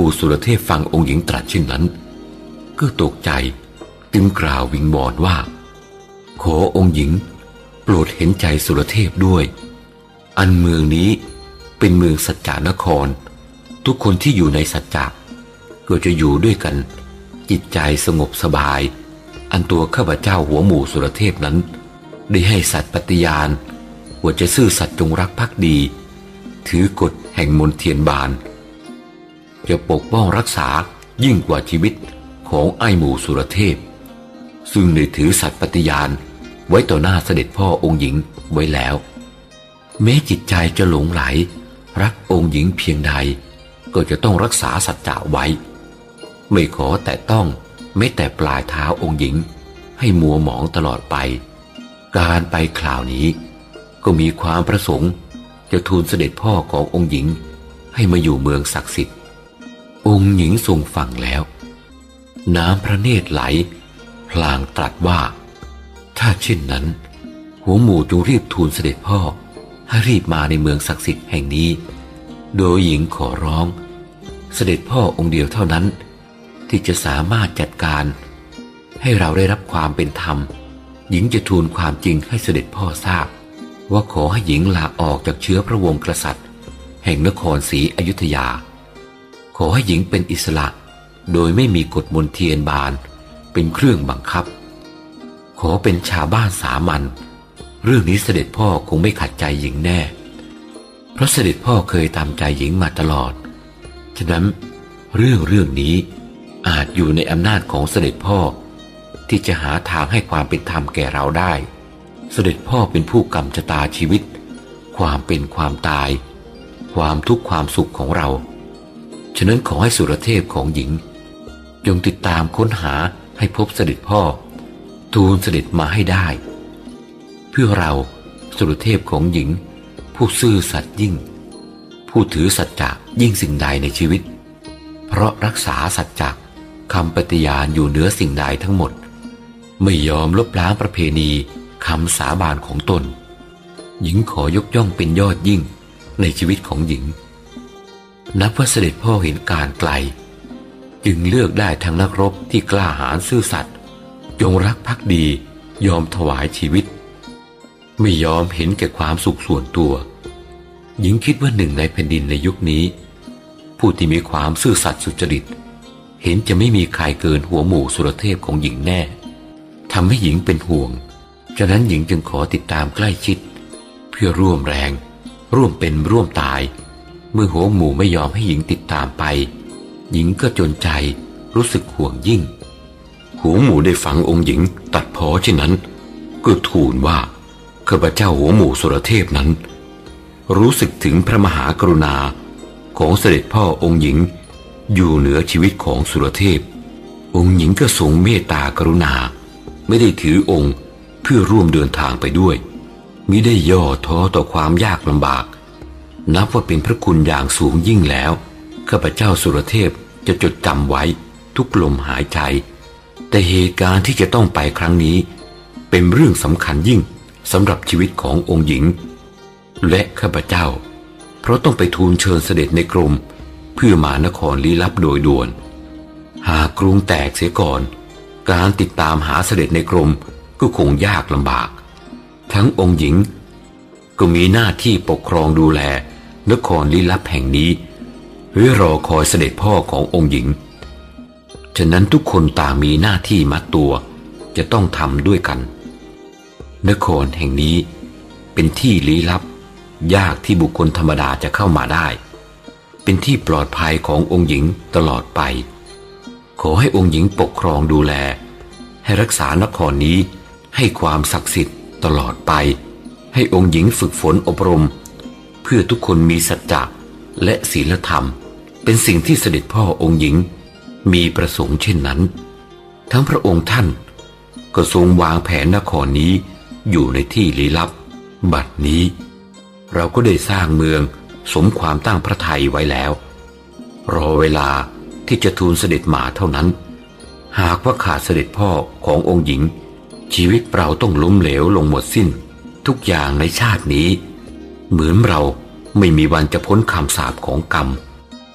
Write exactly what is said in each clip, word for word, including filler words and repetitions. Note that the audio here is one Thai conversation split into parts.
มู่สุรเทพฟังองค์หญิงตรัสเช่นนั้นก็ตกใจจึงกล่าววิงวอนว่าขอองค์หญิงโปรดเห็นใจสุรเทพด้วยอันเมืองนี้เป็นเมืองสัจจานครทุกคนที่อยู่ในสัจจะก็จะอยู่ด้วยกันจิตใจสงบสบายอันตัวข้าพเจ้าหัวหมู่สุรเทพนั้นได้ให้สัตย์ปฏิญาณว่าจะซื่อสัตย์จงรักภักดีถือกฎแห่งมนเทียนบานจะปกป้องรักษายิ่งกว่าชีวิตของไอ้หมู่สุรเทพซึ่งได้ถือสัตย์ปฏิญาณไว้ต่อหน้าเสด็จพ่อองค์หญิงไว้แล้วแม้จิตใจจะหลงไหลรักองค์หญิงเพียงใดก็จะต้องรักษาสัจจะไว้ไม่ขอแต่ต้องแม้แต่ปลายเท้าองค์หญิงให้มัวหมองตลอดไปการไปคราวนี้ก็มีความประสงค์จะทูลเสด็จพ่อขององค์หญิงให้มาอยู่เมืองศักดิ์สิทธิ์องค์หญิงทรงฟังแล้วน้ำพระเนตรไหลพลางตรัสว่าถ้าเช่นนั้นหัวหมู่จงรีบทูลเสด็จพ่อให้รีบมาในเมืองศักดิ์สิทธิ์แห่งนี้โดยหญิงขอร้องเสด็จพ่อองค์เดียวเท่านั้นที่จะสามารถจัดการให้เราได้รับความเป็นธรรมหญิงจะทูลความจริงให้เสด็จพ่อทราบว่าขอให้หญิงลาออกจากเชื้อพระวงศ์กษัตริย์แห่งนครศรีอยุธยาขอให้หญิงเป็นอิสระโดยไม่มีกฎมนเทียนบานเป็นเครื่องบังคับขอเป็นชาวบ้านสามัญเรื่องนี้เสด็จพ่อคงไม่ขัดใจหญิงแน่เพราะเสด็จพ่อเคยตามใจหญิงมาตลอดฉะนั้นเรื่องเรื่องนี้อาจอยู่ในอำนาจของเสด็จพ่อที่จะหาทางให้ความเป็นธรรมแก่เราได้เสด็จพ่อเป็นผู้กำชะตาชีวิตความเป็นความตายความทุกข์ความสุขของเราฉะนั้นขอให้สุรเทพของหญิงจงติดตามค้นหาให้พบเสด็จพ่อทูลเสด็จมาให้ได้เพื่อเราสุรเทพของหญิงผู้ซื่อสัตย์ยิ่งผู้ถือสัจจะยิ่งสิ่งใดในชีวิตเพราะรักษาสัจจะคำปฏิญาณอยู่เหนือสิ่งใดทั้งหมดไม่ยอมลบล้างประเพณีคำสาบานของตนหญิงขอยกย่องเป็นยอดยิ่งในชีวิตของหญิงนับว่าเสด็จพ่อเห็นการไกลจึงเลือกได้ทั้งนักรบที่กล้าหาญซื่อสัตย์จงรักภักดียอมถวายชีวิตไม่ยอมเห็นแก่ความสุขส่วนตัวหญิงคิดว่าหนึ่งในแผ่นดินในยุคนี้ผู้ที่มีความซื่อสัตย์สุจริตเห็นจะไม่มีใครเกินหัวหมู่สุรเทพของหญิงแน่ทำให้หญิงเป็นห่วงฉะนั้นหญิงจึงขอติดตามใกล้ชิดเพื่อร่วมแรงร่วมเป็นร่วมตายเมื่อหัวหมู่ไม่ยอมให้หญิงติดตามไปหญิงก็จนใจรู้สึกห่วงยิ่งหัวหมู่ได้ฟังองค์หญิงตัดพ้อเช่นนั้นก็ทูลว่าข้าพเจ้าหัวหมู่สุรเทพนั้นรู้สึกถึงพระมหากรุณาของเสด็จพ่อองค์หญิงอยู่เหนือชีวิตของสุรเทพองค์หญิงก็ทรงเมตตากรุณาไม่ได้ถือองค์เพื่อร่วมเดินทางไปด้วยมิได้ย่อท้อต่อความยากลำบากนับว่าเป็นพระคุณอย่างสูงยิ่งแล้วข้าพเจ้าสุรเทพจะจดจำไว้ทุกลมหายใจแต่เหตุการณ์ที่จะต้องไปครั้งนี้เป็นเรื่องสำคัญยิ่งสำหรับชีวิตขององค์หญิงและข้าพเจ้าเพราะต้องไปทูลเชิญเสด็จในกรมเพื่อมานครลี้ลับโดยด่วนหากกรุงแตกเสียก่อนการติดตามหาเสด็จในกรมก็คงยากลำบากทั้งองค์หญิงก็มีหน้าที่ปกครองดูแลนครลี้ลับแห่งนี้เพื่อรอคอยเสด็จพ่อขององค์หญิงฉะนั้นทุกคนต่างมีหน้าที่มัดตัวจะต้องทำด้วยกันนครแห่งนี้เป็นที่ลี้ลับยากที่บุคคลธรรมดาจะเข้ามาได้เป็นที่ปลอดภัยขององค์หญิงตลอดไปขอให้องค์หญิงปกครองดูแลให้รักษานครนี้ให้ความศักดิ์สิทธิ์ตลอดไปให้องค์หญิงฝึกฝนอบรมเพื่อทุกคนมีสัจจะและศีลธรรมเป็นสิ่งที่เสด็จพ่อองค์หญิงมีประสงค์เช่นนั้นทั้งพระองค์ท่านก็ทรงวางแผนนครนี้อยู่ในที่ลี้ลับบัดนี้เราก็ได้สร้างเมืองสมความตั้งพระทัยไว้แล้วรอเวลาที่จะทูลเสด็จมาเท่านั้นหากว่าขาดเสด็จพ่อขององค์หญิงชีวิตเราต้องล้มเหลวลงหมดสิ้นทุกอย่างในชาตินี้เหมือนเราไม่มีวันจะพ้นคำสาปของกรรมฉ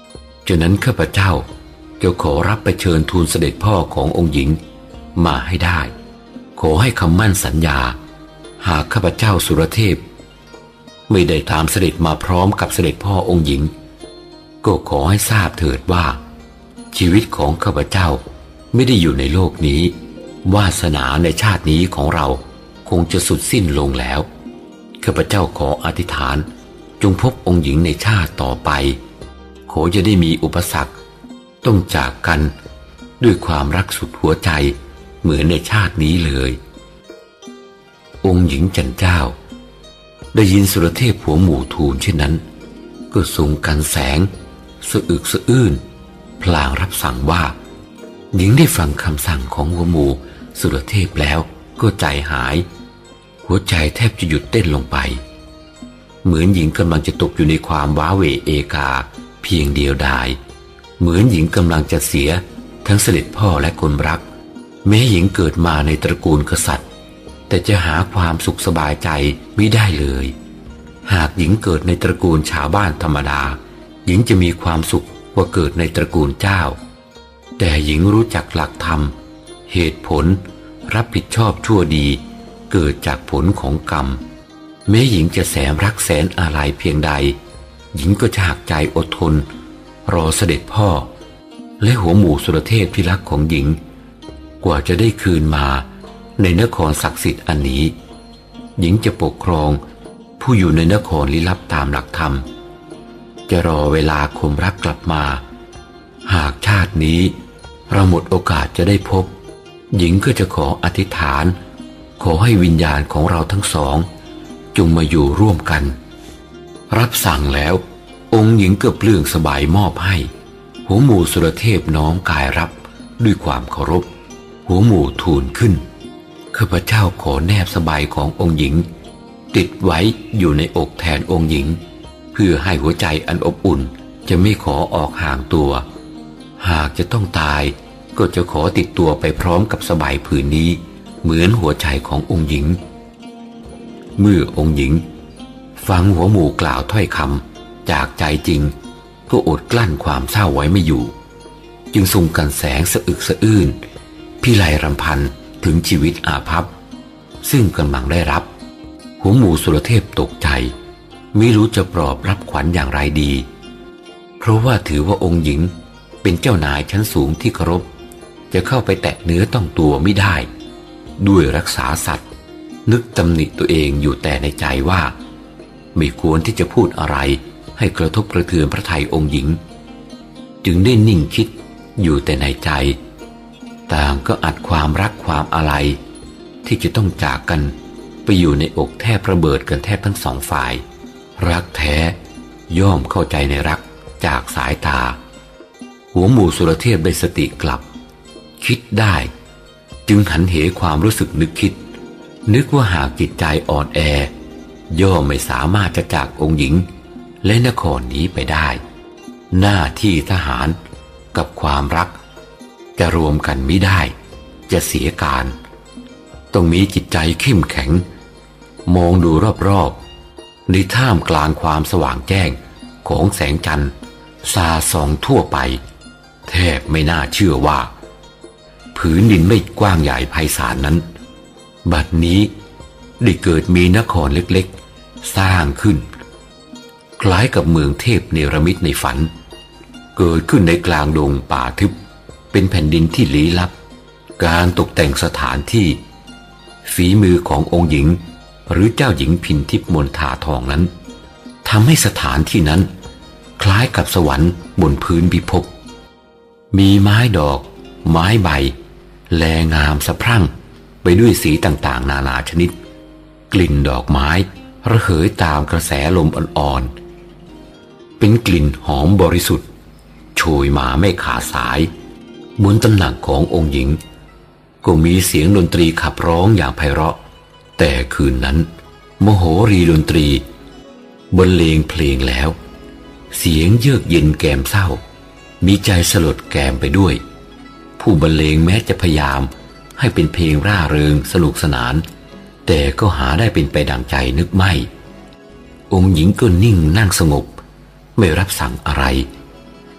ฉะนั้นข้าพเจ้าจะขอรับไปเชิญทูลเสด็จพ่อขององค์หญิงมาให้ได้ขอให้คำมั่นสัญญาหากข้าพเจ้าสุรเทพไม่ได้ตามเสด็จมาพร้อมกับเสด็จพ่อองค์หญิงก็ขอให้ทราบเถิดว่าชีวิตของข้าพเจ้าไม่ได้อยู่ในโลกนี้วาสนาในชาตินี้ของเราคงจะสุดสิ้นลงแล้วข้าพเจ้าขออธิษฐานจงพบองค์หญิงในชาติต่อไปขอจะได้มีอุปสรรคต้องจากกันด้วยความรักสุดหัวใจเหมือนในชาตินี้เลยองค์หญิงจันเจ้าได้ยินสุรเทพหัวหมู่ทูลเช่นนั้นก็ทรงกันแสงสะอึกสะอื้นพลางรับสั่งว่าหญิงได้ฟังคำสั่งของหัวหมู่สุรเทพแล้วก็ใจหายหัวใจแทบจะหยุดเต้นลงไปเหมือนหญิงกำลังจะตกอยู่ในความว้าเหวเอกาเพียงเดียวดายเหมือนหญิงกำลังจะเสียทั้งเสด็จพ่อและคนรักแม้หญิงเกิดมาในตระกูลกษัตริย์แต่จะหาความสุขสบายใจไม่ได้เลยหากหญิงเกิดในตระกูลชาวบ้านธรรมดาหญิงจะมีความสุขกว่าเกิดในตระกูลเจ้าแต่หญิงรู้จักหลักธรรมเหตุผลรับผิดชอบชั่วดีเกิดจากผลของกรรมแม้หญิงจะแสนรักแสนอาลัยเพียงใดหญิงก็จะหักใจอดทนรอเสด็จพ่อและหัวหมู่สุรเทพที่รักของหญิงกว่าจะได้คืนมาในนครศักดิ์สิทธิ์อันนี้หญิงจะปกครองผู้อยู่ในนครลี้ลับตามหลักธรรมจะรอเวลาคมรักกลับมาหากชาตินี้เราหมดโอกาสจะได้พบหญิงก็จะขออธิษฐานขอให้วิญญาณของเราทั้งสองจงมาอยู่ร่วมกันรับสั่งแล้วองค์หญิงก็เปลื้องสบายมอบให้หัวหมู่สุรเทพน้อมกายรับด้วยความเคารพหัวหมู่ทูลขึ้นข้าพเจ้าขอแนบสบายขององค์หญิงติดไว้อยู่ในอกแทนองค์หญิงเพื่อให้หัวใจอันอบอุ่นจะไม่ขอออกห่างตัวหากจะต้องตายก็จะขอติดตัวไปพร้อมกับสบายผืนนี้เหมือนหัวใจขององค์หญิงเมื่อองค์หญิงฟังหัวหมู่กล่าวถ้อยคำจากใจจริงก็อดกลั้นความเศร้าไว้ไม่อยู่จึงทรงกันแสงสะอึกสะอื้นพิไลรำพันถึงชีวิตอาภัพซึ่งกำลังได้รับหัวหมู่สุรเทพตกใจไม่รู้จะปลอบรับขวัญอย่างไรดีเพราะว่าถือว่าองค์หญิงเป็นเจ้านายชั้นสูงที่เคารพจะเข้าไปแตะเนื้อต้องตัวไม่ได้ด้วยรักษาสัตว์นึกตำหนิตัวเองอยู่แต่ในใจว่าไม่ควรที่จะพูดอะไรให้กระทบกระเทือนพระทัยองค์หญิงจึงได้นิ่งคิดอยู่แต่ในใจต่างก็อัดความรักความอาลัยที่จะต้องจากกันไปอยู่ในอกแทบระเบิดกันแทบทั้งสองฝ่ายรักแท้ย่อมเข้าใจในรักจากสายตาหัวหมู่สุรเทพได้สติกลับคิดได้จึงหันเหความรู้สึกนึกคิดนึกว่าหากจิตใจอ่อนแอย่อมไม่สามารถจะจากองค์หญิงและนครนี้ไปได้หน้าที่ทหารกับความรักจะรวมกันไม่ได้จะเสียการต้องมีจิตใจเข้มแข็งมองดูรอบๆในท่ามกลางความสว่างแจ้งของแสงจันทร์สาส่องทั่วไปแทบไม่น่าเชื่อว่าผืนดินไม่กว้างใหญ่ไพศาลนั้นบัดนี้ได้เกิดมีนครเล็กๆสร้างขึ้นคล้ายกับเมืองเทพเนรมิตในฝันเกิดขึ้นในกลางดงป่าทึบเป็นแผ่นดินที่ลี้ลับการตกแต่งสถานที่ฝีมือขององค์หญิงหรือเจ้าหญิงพินทิพย์มณฑาทองนั้นทำให้สถานที่นั้นคล้ายกับสวรรค์บนพื้นพิภพมีไม้ดอกไม้ใบแลงามสะพรั่งไปด้วยสีต่างๆนานาชนิดกลิ่นดอกไม้ระเหยตามกระแสลมอ่อนๆเป็นกลิ่นหอมบริสุทธิ์โชยมาไม่ขาดสายบนตำหนักขององค์หญิงก็มีเสียงดนตรีขับร้องอย่างไพเราะแต่คืนนั้นมโหรีดนตรีบรรเลงเพลงแล้วเสียงเยือกเย็นแกมเศร้ามีใจสลดแกมไปด้วยผู้บรรเลงแม้จะพยายามให้เป็นเพลงร่าเริงสนุกสนานแต่ก็หาได้เป็นไปดังใจนึกไม่องค์หญิงก็นิ่งนั่งสงบไม่รับสั่งอะไร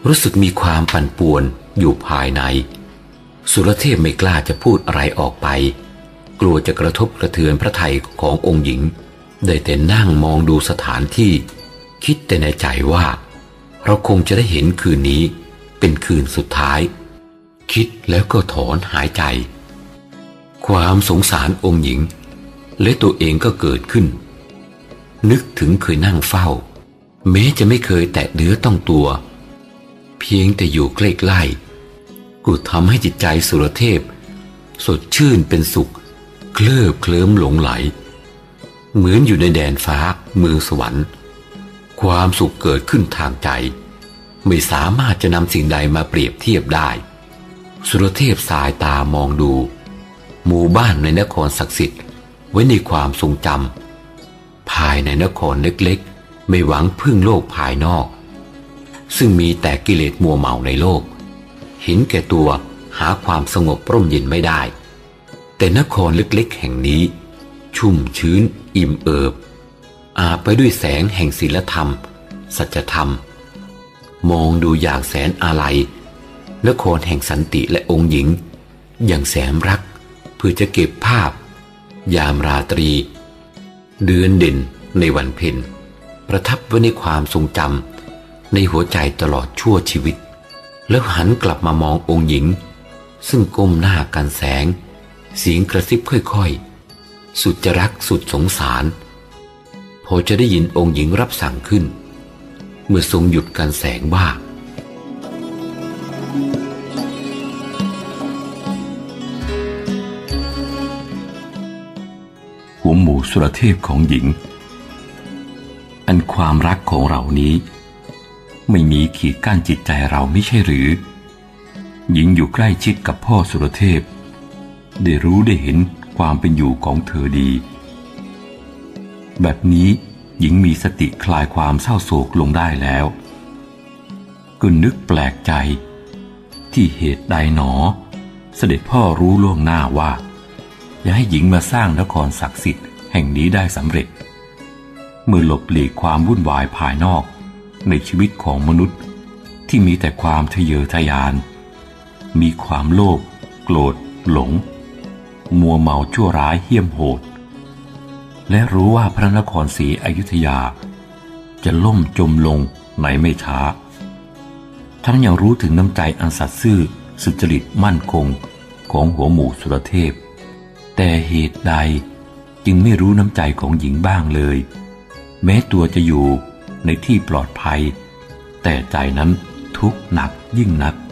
รู้สึกมีความปั่นป่วนอยู่ภายในสุรเทพไม่กล้าจะพูดอะไรออกไปกลัวจะกระทบกระเทือนพระทัยขององค์หญิงได้แต่นั่งมองดูสถานที่คิดแต่ในใจว่าเราคงจะได้เห็นคืนนี้เป็นคืนสุดท้ายคิดแล้วก็ถอนหายใจความสงสารองค์หญิงและตัวเองก็เกิดขึ้นนึกถึงเคยนั่งเฝ้าแม้จะไม่เคยแตะเนื้อต้องตัวเพียงแต่อยู่ใกล้ๆก็ทำให้จิตใจสุรเทพสดชื่นเป็นสุขเคลิบเคลิ้มหลงไหลเหมือนอยู่ในแดนฟ้าเมืองสวรรค์ความสุขเกิดขึ้นทางใจไม่สามารถจะนำสิ่งใดมาเปรียบเทียบได้สุรเทพสายตามองดูหมู่บ้านในนครศักดิ์สิทธิ์ไว้ในความทรงจำภายในนครเล็กๆไม่หวังพึ่งโลกภายนอกซึ่งมีแต่กิเลสมัวเมาในโลกเห็นแก่ตัวหาความสงบร่มเย็นไม่ได้แต่นครเล็กๆแห่งนี้ชุ่มชื้นอิ่มเอิบอาบไปด้วยแสงแห่งศีลธรรมสัจธรรมมองดูอย่างแสนอาลัยนครแห่งสันติและองค์หญิงอย่างแสนรักเพื่อจะเก็บภาพยามราตรีเดือนเด่นในวันเพ็ญประทับไว้ในความทรงจำในหัวใจตลอดชั่วชีวิตแล้วหันกลับมามององค์หญิงซึ่งก้มหน้ากันแสงเสียงกระซิบค่อยๆสุดจะรักสุดสงสารพอจะได้ยินองค์หญิงรับสั่งขึ้นเมื่อทรงหยุดกันแสงว่าหัวหมู่สุรเทพของหญิงอันความรักของเรานี้ไม่มีขีดกั้นจิตใจเราไม่ใช่หรือหญิงอยู่ใกล้ชิดกับพ่อสุรเทพได้รู้ได้เห็นความเป็นอยู่ของเธอดีแบบนี้หญิงมีสติคลายความเศร้าโศกลงได้แล้วก็นึกแปลกใจที่เหตุใดหนอเสด็จพ่อรู้ล่วงหน้าว่าอย่าให้หญิงมาสร้างนครศักดิ์สิทธิ์แห่งนี้ได้สำเร็จเมื่อหลบหลีกความวุ่นวายภายนอกในชีวิตของมนุษย์ที่มีแต่ความทะเยอทะยานมีความโลภโกรธหลงมัวเมาชั่วร้ายเหี้ยมโหดและรู้ว่าพระนครศรีอยุธยาจะล่มจมลงในไม่ช้าทั้งยังรู้ถึงน้ำใจอันสัตย์ซื่อสุจริตมั่นคงของหัวหมู่สุรเทพแต่เหตุใดจึงไม่รู้น้ำใจของหญิงบ้างเลยแม้ตัวจะอยู่ในที่ปลอดภัยแต่ใจนั้นทุกข์หนักยิ่งนัก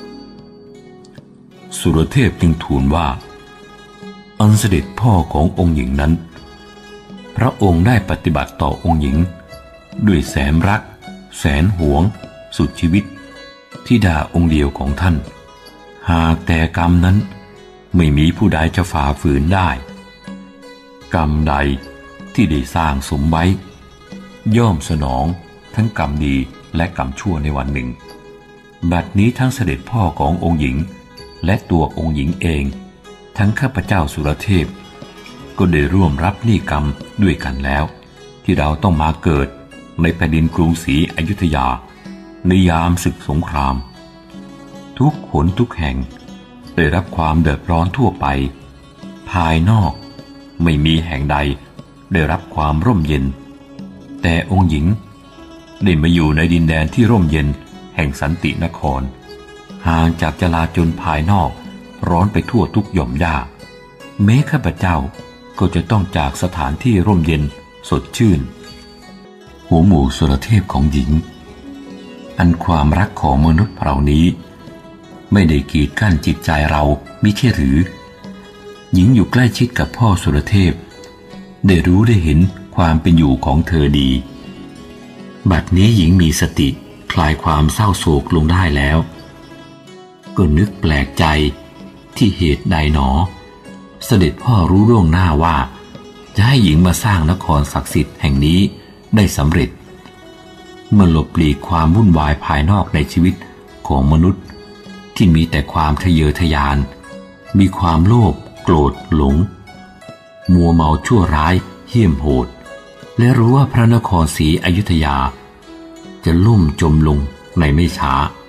สุรเทพจึงทูลว่าอันเสด็จพ่อขององค์หญิงนั้นพระองค์ได้ปฏิบัติต่อองค์หญิงด้วยแสนรักแสนหวงสุดชีวิตที่ดาองค์เดียวของท่านหากแต่กรรมนั้นไม่มีผู้ใดจะฝ่าฝืนได้กรรมใดที่ได้สร้างสมไว้ย่อมสนองทั้งกรรมดีและกรรมชั่วในวันหนึ่งบัดนี้ทั้งเสด็จพ่อขององค์หญิงและตัวองค์หญิงเองทั้งข้าพเจ้าสุรเทพก็ได้ร่วมรับหนี้กรรมด้วยกันแล้วที่เราต้องมาเกิดในแผ่นดินกรุงศรีอยุธยาในยามศึกสงครามทุกหนทุกแห่งได้รับความเดือดร้อนทั่วไปภายนอกไม่มีแห่งใดได้รับความร่มเย็นแต่องค์หญิงได้มาอยู่ในดินแดนที่ร่มเย็นแห่งสันตินครห่างจากจลาจลภายนอกร้อนไปทั่วทุกหย่อมหญ้าแม้ข้าพเจ้าก็จะต้องจากสถานที่ร่มเย็นสดชื่นหัวหมู่สุรเทพของหญิงอันความรักของมนุษย์เรานี้ไม่ได้กีดกั้นจิตใจเรามิใช่หรือหญิงอยู่ใกล้ชิดกับพ่อสุรเทพได้รู้ได้เห็นความเป็นอยู่ของเธอดีบัดนี้หญิงมีสติคลายความเศร้าโศกลงได้แล้วก็นึกแปลกใจที่เหตุใดหนอเสด็จพ่อรู้ล่วงหน้าว่าจะให้หญิงมาสร้างนครศักดิ์สิทธิ์แห่งนี้ได้สำเร็จเมื่อหลบหลีกความวุ่นวายภายนอกในชีวิตของมนุษย์ที่มีแต่ความทะเยอทะยานมีความโลภโกรธหลงมัวเมาชั่วร้ายเหี้ยมโหดและรู้ว่าพระนครศรีอยุธยาจะล่มจมลงในไม่ช้า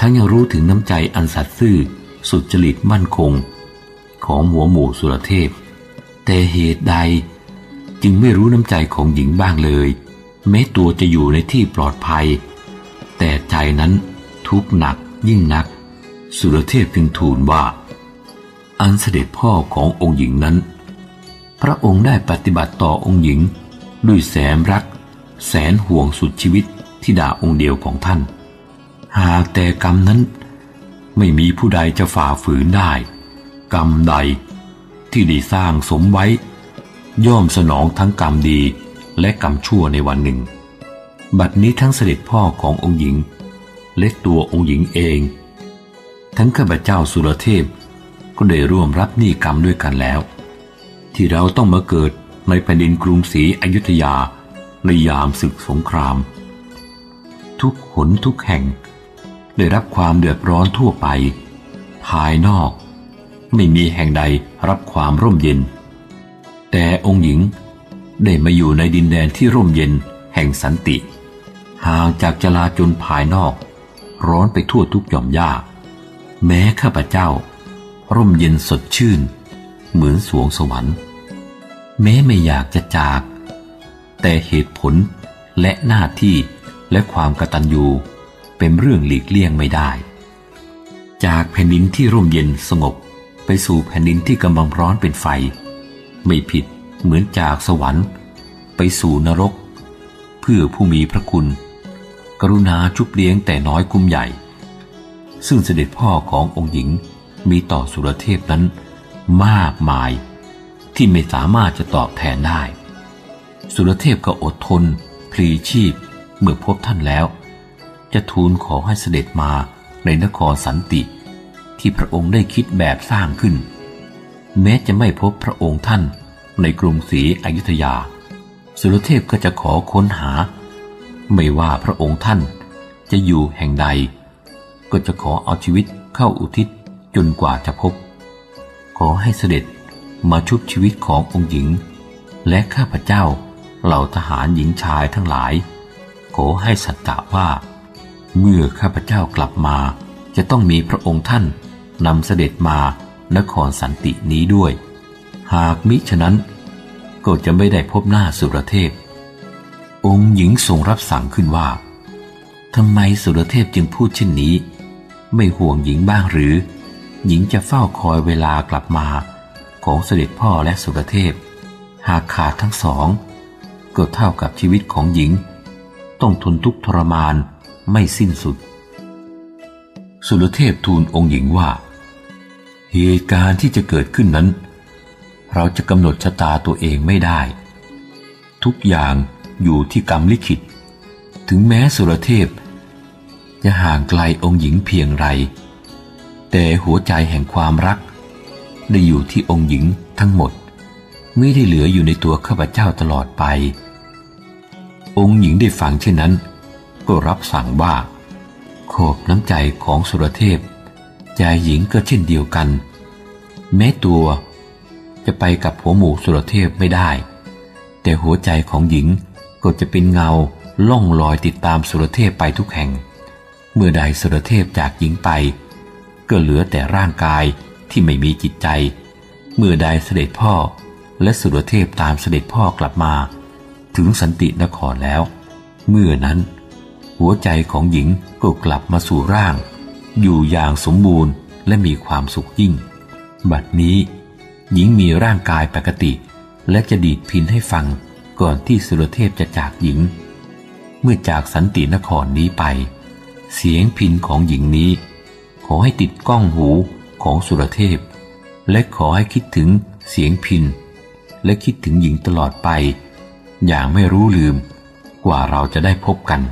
ทั้งยังรู้ถึงน้ำใจอันสัตย์ซื่อสุจริตมั่นคงของหัวหมู่สุรเทพแต่เหตุใดจึงไม่รู้น้ำใจของหญิงบ้างเลยแม้ตัวจะอยู่ในที่ปลอดภัยแต่ใจนั้นทุกข์หนักยิ่งนักสุรเทพจึงทูลว่าอันเสด็จพ่อขององค์หญิงนั้นพระองค์ได้ปฏิบัติต่อองค์หญิงด้วยแสนรักแสนห่วงสุดชีวิตธิดาองค์เดียวของท่านหากแต่กรรมนั้นไม่มีผู้ใดจะฝ่าฝืนได้กรรมใดที่ได้สร้างสมไว้ย่อมสนองทั้งกรรมดีและกรรมชั่วในวันหนึ่งบัดนี้ทั้งเสด็จพ่อขององค์หญิงและตัวองค์หญิงเองทั้งข้าพเจ้าสุรเทพก็ได้ร่วมรับหนี้กรรมด้วยกันแล้วที่เราต้องมาเกิดในแผ่นดินกรุงศรีอยุธยาในยามศึกสงครามทุกหนทุกแห่งได้รับความเดือดร้อนทั่วไปภายนอกไม่มีแห่งใดรับความร่มเย็นแต่องค์หญิงได้มาอยู่ในดินแดนที่ร่มเย็นแห่งสันติห่างจากจลาจลภายนอกร้อนไปทั่วทุกหย่อมหญ้าแม้ข้าพเจ้าร่มเย็นสดชื่นเหมือนสวงสวรรค์แม้ไม่อยากจะจากแต่เหตุผลและหน้าที่และความกตัญญูเป็นเรื่องหลีกเลี่ยงไม่ได้จากแผ่นดินที่ร่มเย็นสงบไปสู่แผ่นดินที่กำลังร้อนเป็นไฟไม่ผิดเหมือนจากสวรรค์ไปสู่นรกเพื่อผู้มีพระคุณกรุณาชุบเลี้ยงแต่น้อยกุ้มใหญ่ซึ่งเสด็จพ่อขององค์หญิงมีต่อสุรเทพนั้นมากมายที่ไม่สามารถจะตอบแทนได้สุรเทพก็อดทนพลีชีพเมื่อพบท่านแล้วจะทูลขอให้เสด็จมาในนครสันติที่พระองค์ได้คิดแบบสร้างขึ้นแม้จะไม่พบพระองค์ท่านในกรุงศรีอยุธยาสุรเทพก็จะขอค้นหาไม่ว่าพระองค์ท่านจะอยู่แห่งใดก็จะขอเอาชีวิตเข้าอุทิศจนกว่าจะพบขอให้เสด็จมาชุบชีวิตขององค์หญิงและข้าพเจ้าเหล่าทหารหญิงชายทั้งหลายขอให้สัตย์ว่าเมื่อข้าพเจ้ากลับมาจะต้องมีพระองค์ท่านนำเสด็จมานครสันตินี้ด้วยหากมิฉะนั้นก็จะไม่ได้พบหน้าสุรเทพองค์หญิงทรงรับสั่งขึ้นว่าทำไมสุรเทพจึงพูดเช่นนี้ไม่ห่วงหญิงบ้างหรือหญิงจะเฝ้าคอยเวลากลับมาของเสด็จพ่อและสุรเทพหากขาดทั้งสองก็เท่ากับชีวิตของหญิงต้องทนทุกข์ทรมานไม่สิ้นสุดสุรเทพทูลองค์หญิงว่าเหตุการณ์ที่จะเกิดขึ้นนั้นเราจะกำหนดชะตาตัวเองไม่ได้ทุกอย่างอยู่ที่กรรมลิขิตถึงแม้สุรเทพจะห่างไกลองค์หญิงเพียงไรแต่หัวใจแห่งความรักได้อยู่ที่องค์หญิงทั้งหมดไม่ได้เหลืออยู่ในตัวข้าพเจ้าตลอดไปองค์หญิงได้ฟังเช่นนั้นก็รับสั่งว่าขอบน้ำใจของสุรเทพใจหญิงก็เช่นเดียวกันแม้ตัวจะไปกับหัวหมู่สุรเทพไม่ได้แต่หัวใจของหญิงก็จะเป็นเงาล่องลอยติดตามสุรเทพไปทุกแห่งเมื่อใดสุรเทพจากหญิงไปก็เหลือแต่ร่างกายที่ไม่มีจิตใจเมื่อใดเสด็จพ่อและสุรเทพตามเสด็จพ่อกลับมาถึงสันตินครแล้วเมื่อนั้นหัวใจของหญิงก็กลับมาสู่ร่างอยู่อย่างสมบูรณ์และมีความสุขยิ่งบัดนี้หญิงมีร่างกายปกติและจะดีดพิณให้ฟังก่อนที่สุรเทพจะจากหญิงเมื่อจากสันตินครนี้ไปเสียงพิณของหญิงนี้ขอให้ติดก้องหูของสุรเทพและขอให้คิดถึงเสียงพิณและคิดถึงหญิงตลอดไปอย่างไม่รู้ลืมกว่าเราจะได้พบกัน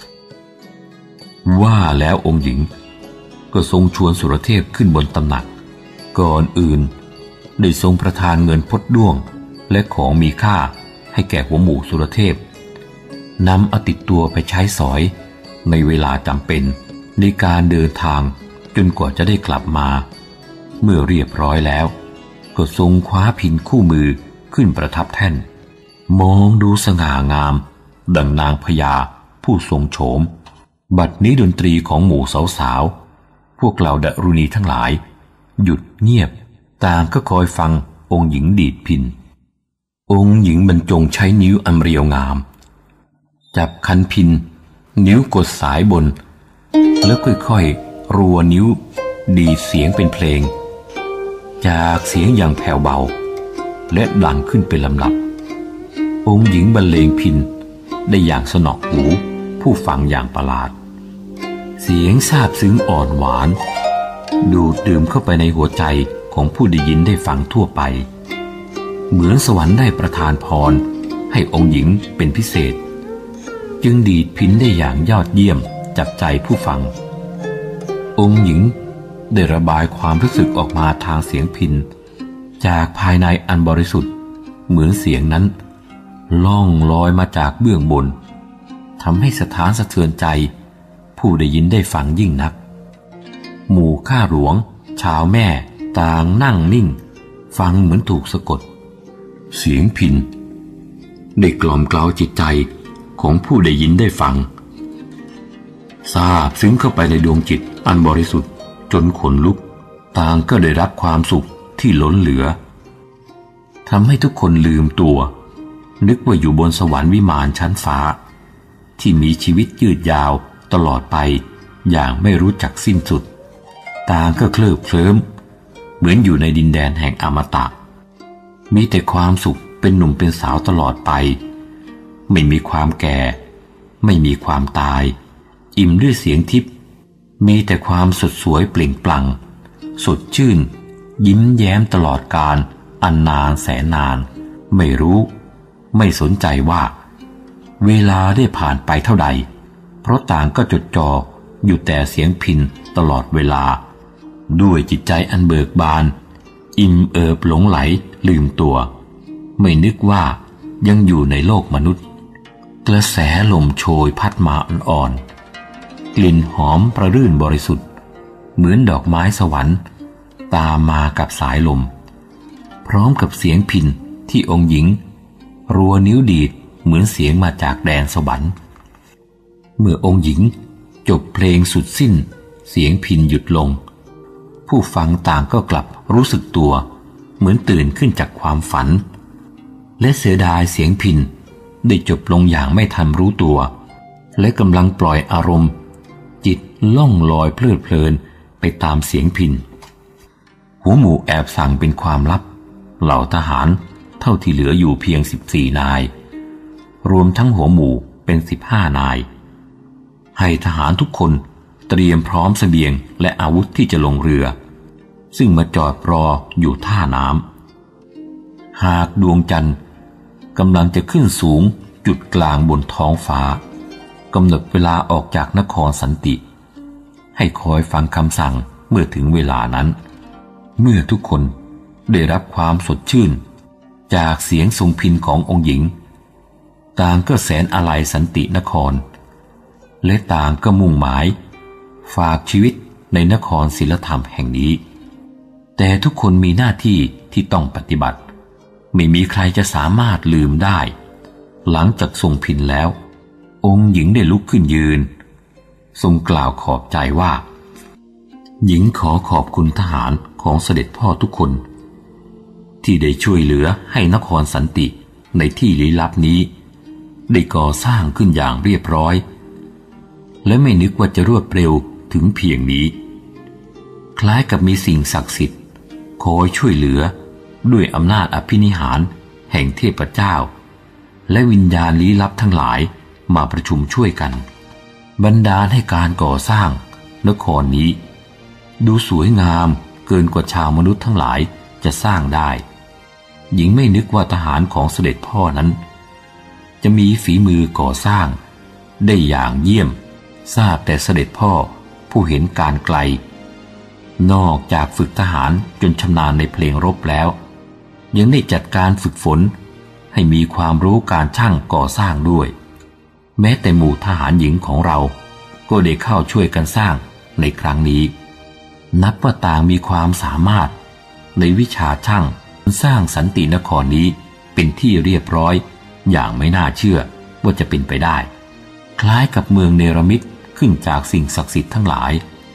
ว่าแล้วองค์หญิงก็ทรงชวนสุรเทพขึ้นบนตำหนักก่อนอื่นได้ทรงประทานเงินพดด้วงและของมีค่าให้แก่หัวหมู่สุรเทพนำเอาติดตัวไปใช้สอยในเวลาจำเป็นในการเดินทางจนกว่าจะได้กลับมาเมื่อเรียบร้อยแล้วก็ทรงคว้าพิณคู่มือขึ้นประทับแท่นมองดูสง่างามดังนางพญาผู้ทรงโฉมบัดนี้ดนตรีของหมู่สาวพวกเราดารุณีทั้งหลายหยุดเงียบต่างก็คอยฟังองค์หญิงดีดพิณองค์หญิงบรรจงใช้นิ้วอันเรียวงามจับคันพิณนิ้วกดสายบนแล้วค่อยๆรัวนิ้วดีดเสียงเป็นเพลงจากเสียงอย่างแผ่วเบาและดังขึ้นเป็นลำดับองค์หญิงบรรเลงพิณได้อย่างสนอหูผู้ฟังอย่างประหลาดเสียงซาบซึ้งอ่อนหวานดูดดื่มเข้าไปในหัวใจของผู้ได้ยินได้ฟังทั่วไปเหมือนสวรรค์ได้ประทานพรให้องค์หญิงเป็นพิเศษจึงดีดพิณได้อย่างยอดเยี่ยมจับใจผู้ฟังองค์หญิงได้ระบายความรู้สึกออกมาทางเสียงพิณจากภายในอันบริสุทธิ์เหมือนเสียงนั้นล่องลอยมาจากเบื้องบนทำให้สถานสะเทือนใจผู้ได้ยินได้ฟังยิ่งนักหมู่ข้าหลวงชาวแม่ต่างนั่งนิ่งฟังเหมือนถูกสะกดเสียงพิณได้กล่อมเกลาจิตใจของผู้ได้ยินได้ฟังซาบซึ้งเข้าไปในดวงจิตอันบริสุทธิ์จนขนลุกต่างก็ได้รับความสุขที่ล้นเหลือทำให้ทุกคนลืมตัวนึกว่าอยู่บนสวรรค์วิมานชั้นฟ้าที่มีชีวิตยืดยาวตลอดไปอย่างไม่รู้จักสิ้นสุดต่างก็เคลิบเคลิ้มเหมือนอยู่ในดินแดนแห่งอมตะมีแต่ความสุขเป็นหนุ่มเป็นสาวตลอดไปไม่มีความแก่ไม่มีความตายอิ่มด้วยเสียงทิพย์มีแต่ความสดสวยเปล่งปลั่งสดชื่นยิ้มแย้มตลอดกาลอันนานแสนนานไม่รู้ไม่สนใจว่าเวลาได้ผ่านไปเท่าใดเพราะต่างก็จดจ่ออยู่แต่เสียงพิณตลอดเวลาด้วยจิตใจอันเบิกบานอิ่มเอิบหลงไหลลืมตัวไม่นึกว่ายังอยู่ในโลกมนุษย์กระแสลมโชยพัดมาอ่อนๆกลิ่นหอมประรื่นบริสุทธิ์เหมือนดอกไม้สวรรค์ตามมากับสายลมพร้อมกับเสียงพิณที่องค์หญิงรัวนิ้วดีดเหมือนเสียงมาจากแดนสวรรค์เมื่อองค์หญิงจบเพลงสุดสิ้นเสียงพิณหยุดลงผู้ฟังต่างก็กลับรู้สึกตัวเหมือนตื่นขึ้นจากความฝันและเสียดายเสียงพิณได้จบลงอย่างไม่ทันรู้ตัวและกำลังปล่อยอารมณ์จิตล่องลอยเพลิดเพลินไปตามเสียงพิณหัวหมู่แอบสั่งเป็นความลับเหล่าทหารเท่าที่เหลืออยู่เพียงสิบสี่นายรวมทั้งหัวหมู่เป็นสิบห้านายให้ทหารทุกคนเตรียมพร้อมเสบียงและอาวุธที่จะลงเรือซึ่งมาจอดรออยู่ท่าน้ำหากดวงจันทร์กำลังจะขึ้นสูงจุดกลางบนท้องฟ้ากำหนดเวลาออกจากนครสันติให้คอยฟังคำสั่งเมื่อถึงเวลานั้นเมื่อทุกคนได้รับความสดชื่นจากเสียงทรงพิณขององค์หญิงต่างก็แสนอาลัยสันตินครและต่างก็มุ่งหมายฝากชีวิตในนครศิลธรรมแห่งนี้แต่ทุกคนมีหน้าที่ที่ต้องปฏิบัติไม่มีใครจะสามารถลืมได้หลังจากทรงพิณแล้วองค์หญิงได้ลุกขึ้นยืนทรงกล่าวขอบใจว่าหญิงขอขอบคุณทหารของเสด็จพ่อทุกคนที่ได้ช่วยเหลือให้นครสันติในที่ลี้ลับนี้ได้ก่อสร้างขึ้นอย่างเรียบร้อยและไม่นึกว่าจะรวดเร็วถึงเพียงนี้คล้ายกับมีสิ่งศักดิ์สิทธิ์คอยช่วยเหลือด้วยอำนาจอภินิหารแห่งเทพเจ้าและวิญญาณลี้ลับทั้งหลายมาประชุมช่วยกันบันดาลให้การก่อสร้างนครนี้ดูสวยงามเกินกว่าชาวมนุษย์ทั้งหลายจะสร้างได้หญิงไม่นึกว่าทหารของเสด็จพ่อนั้นจะมีฝีมือก่อสร้างได้อย่างเยี่ยมทราบแต่เสด็จพ่อผู้เห็นการไกลนอกจากฝึกทหารจนชำนาญในเพลงรบแล้วยังได้จัดการฝึกฝนให้มีความรู้การช่างก่อสร้างด้วยแม้แต่หมู่ทหารหญิงของเราก็ได้เข้าช่วยกันสร้างในครั้งนี้นับว่าต่างมีความสามารถในวิชาช่างสร้างสันตินครนี้เป็นที่เรียบร้อยอย่างไม่น่าเชื่อว่าจะเป็นไปได้คล้ายกับเมืองเนรมิตขึ้นจากสิ่งศักดิ์สิทธิ์ทั้งหลาย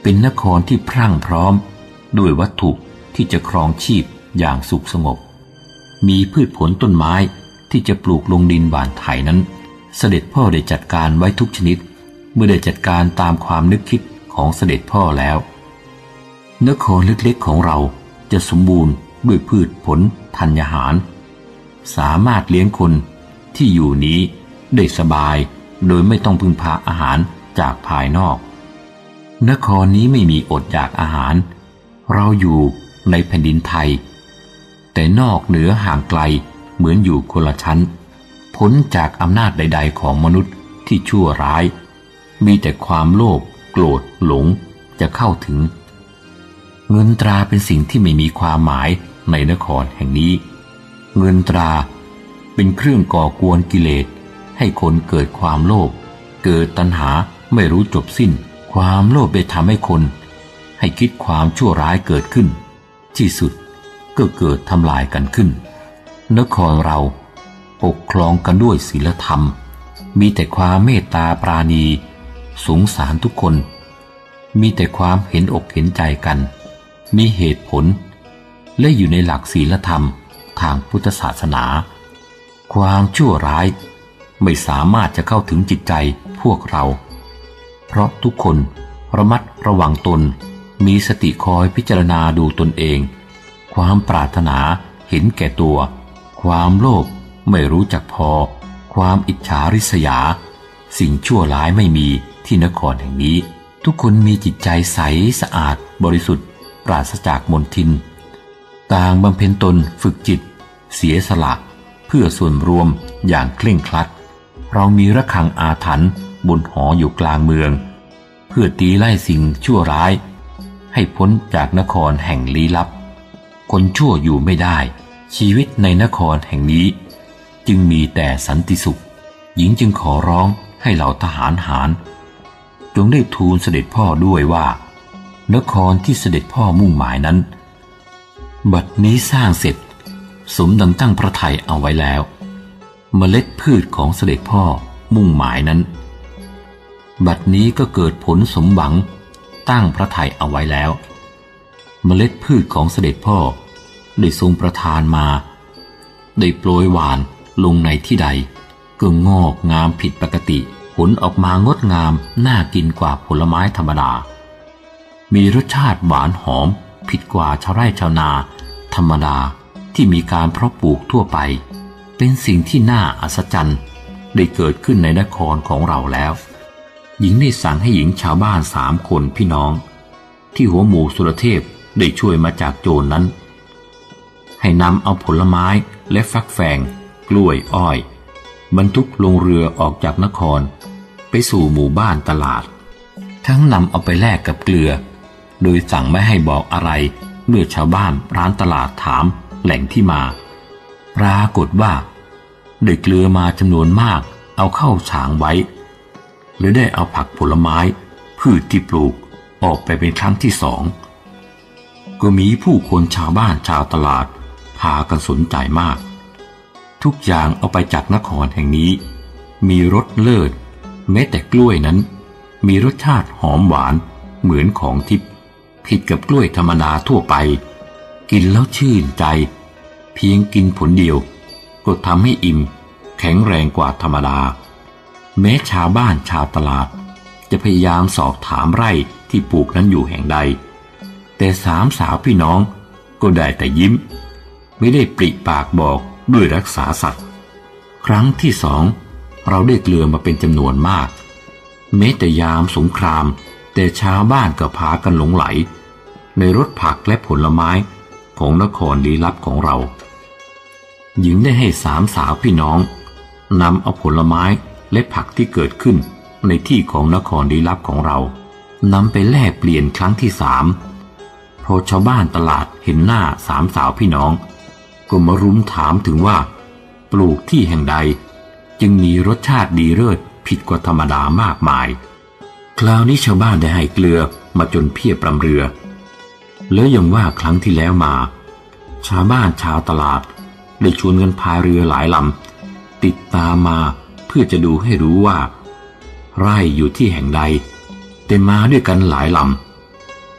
เป็นนครที่พรั่งพร้อมด้วยวัตถุที่จะครองชีพอย่างสุขสงบมีพืชผลต้นไม้ที่จะปลูกลงดินหว่านไถนั้นเสด็จพ่อได้จัดการไว้ทุกชนิดเมื่อได้จัดการตามความนึกคิดของเสด็จพ่อแล้วนครเล็กๆของเราจะสมบูรณ์ด้วยพืชผลธัญญาหารสามารถเลี้ยงคนที่อยู่นี้ได้สบายโดยไม่ต้องพึ่งพาอาหารจากภายนอกนครนี้ไม่มีอดอยากอาหารเราอยู่ในแผ่นดินไทยแต่นอกเหนือห่างไกลเหมือนอยู่คนละชั้นพ้นจากอำนาจใดๆของมนุษย์ที่ชั่วร้ายมีแต่ความโลภโกรธหลงจะเข้าถึงเงินตราเป็นสิ่งที่ไม่มีความหมายในนครแห่งนี้เงินตราเป็นเครื่องก่อกวนกิเลสให้คนเกิดความโลภเกิดตัณหาไม่รู้จบสิ้นความโลภได้ทำให้คนให้คิดความชั่วร้ายเกิดขึ้นที่สุดก็เกิดทำลายกันขึ้นนครเราปกครองกันด้วยศีลธรรมมีแต่ความเมตตาปราณีสงสารทุกคนมีแต่ความเห็นอกเห็นใจกันมีเหตุผลและอยู่ในหลักศีลธรรมทางพุทธศาสนาความชั่วร้ายไม่สามารถจะเข้าถึงจิตใจพวกเราเพราะทุกคนระมัดระวังตนมีสติคอยพิจารณาดูตนเองความปรารถนาเห็นแก่ตัวความโลภไม่รู้จักพอความอิจฉาริษยาสิ่งชั่วร้ายไม่มีที่นครแห่งนี้ทุกคนมีจิตใจใสสะอาดบริสุทธิ์ปราศจากมลทินต่างบำเพ็ญตนฝึกจิตเสียสละเพื่อส่วนรวมอย่างเคร่งครัดเรามีระฆังอาถรรพ์บนหออยู่กลางเมืองเพื่อตีไล่สิ่งชั่วร้ายให้พ้นจากนครแห่งลี้ลับคนชั่วอยู่ไม่ได้ชีวิตในนครแห่งนี้จึงมีแต่สันติสุขหญิงจึงขอร้องให้เหล่าทหารหารจงได้ทูลเสด็จพ่อด้วยว่านครที่เสด็จพ่อมุ่งหมายนั้นบัดนี้สร้างเสร็จสมดังตั้งพระทัยเอาไว้แล้วเมล็ดพืชของเสด็จพ่อมุ่งหมายนั้นบัดนี้ก็เกิดผลสมหวังตั้งพระทัยเอาไว้แล้วเมล็ดพืชของเสด็จพ่อได้ทรงประทานมาได้โปรยหวานลงในที่ใดก็งอกงามผิดปกติผลออกมางดงามน่ากินกว่าผลไม้ธรรมดามีรสชาติหวานหอมผิดกว่าชาวไร่ชาวนาธรรมดาที่มีการเพาะปลูกทั่วไปเป็นสิ่งที่น่าอัศจรรย์ได้เกิดขึ้นในนครของเราแล้วหญิงได้สั่งให้หญิงชาวบ้านสามคนพี่น้องที่หัวหมู่สุรเทพได้ช่วยมาจากโจร นั้นให้นำเอาผลไม้และฟักแฟงกล้วยอ้อยบรรทุกลงเรือออกจากนครไปสู่หมู่บ้านตลาดทั้งนำเอาไปแลกกับเกลือโดยสั่งไม่ให้บอกอะไรเมื่อชาวบ้านร้านตลาดถามแหล่งที่มาปรากฏว่าได้เกลือมาจำนวนมากเอาเข้าฉางไว้หรือได้เอาผักผลไม้พืชที่ปลูกออกไปเป็นครั้งที่สองก็มีผู้คนชาวบ้านชาวตลาดพากันสนใจมากทุกอย่างเอาไปจากนครแห่งนี้มีรสเลิศแม้แต่กล้วยนั้นมีรสชาติหอมหวานเหมือนของทิพย์ผิดกับกล้วยธรรมดาทั่วไปกินแล้วชื่นใจเพียงกินผลเดียวก็ทำให้อิ่มแข็งแรงกว่าธรรมดาแม้ชาวบ้านชาวตลาดจะพยายามสอบถามไร่ที่ปลูกนั้นอยู่แห่งใดแต่สามสาวพี่น้องก็ได้แต่ยิ้มไม่ได้ปริปากบอกด้วยรักษาสัตว์ครั้งที่สองเราได้เกลือมาเป็นจำนวนมากแม้แต่ยามสงครามแต่ชาวบ้านก็พากันหลงไหลในรสผักและผลไม้ของนครลี้ลับของเราหญิงได้ให้สามสาวพี่น้องนำเอาผลไม้และผักที่เกิดขึ้นในที่ของนครลี้ลับของเรานำไปแลกเปลี่ยนครั้งที่สามพอชาวบ้านตลาดเห็นหน้าสามสาวพี่น้องก็มารุ้มถามถึงว่าปลูกที่แห่งใดจึงมีรสชาติดีเลิศผิดกว่าธรรมดามากมายคราวนี้ชาวบ้านได้ให้เกลือมาจนเพียบลำเรือแล้วยังว่าครั้งที่แล้วมาชาวบ้านชาวตลาดได้ชวนกันพายเรือหลายลำติดตามมาเพื่อจะดูให้รู้ว่าไร่อยู่ที่แห่งใดแต่มาด้วยกันหลายล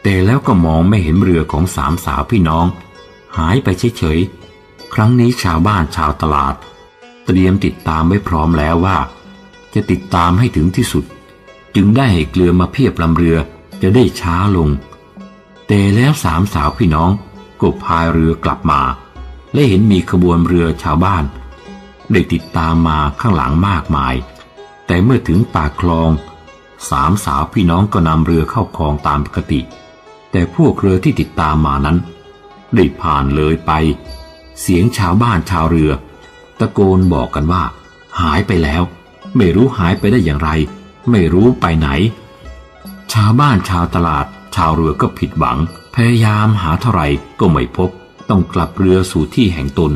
แต่แล้วก็มองไม่เห็นเรือของสามสาวพี่น้องหายไปเฉยๆครั้งนี้ชาวบ้านชาวตลาดเตรียมติดตามไว้พร้อมแล้วว่าจะติดตามให้ถึงที่สุดจึงได้ให้เกลือมาเพียบลำเรือจะได้ช้าลงแต่แล้วสามสาวพี่น้องก็พายเรือกลับมาและเห็นมีขบวนเรือชาวบ้านได้ติดตามมาข้างหลังมากมายแต่เมื่อถึงปากคลองสามสาวพี่น้องก็นำเรือเข้าคลองตามปกติแต่พวกเรือที่ติดตามมานั้นได้ผ่านเลยไปเสียงชาวบ้านชาวเรือตะโกนบอกกันว่าหายไปแล้วไม่รู้หายไปได้อย่างไรไม่รู้ไปไหนชาวบ้านชาวตลาดชาวเรือก็ผิดหวังพยายามหาเท่าไหร่ก็ไม่พบต้องกลับเรือสู่ที่แห่งตน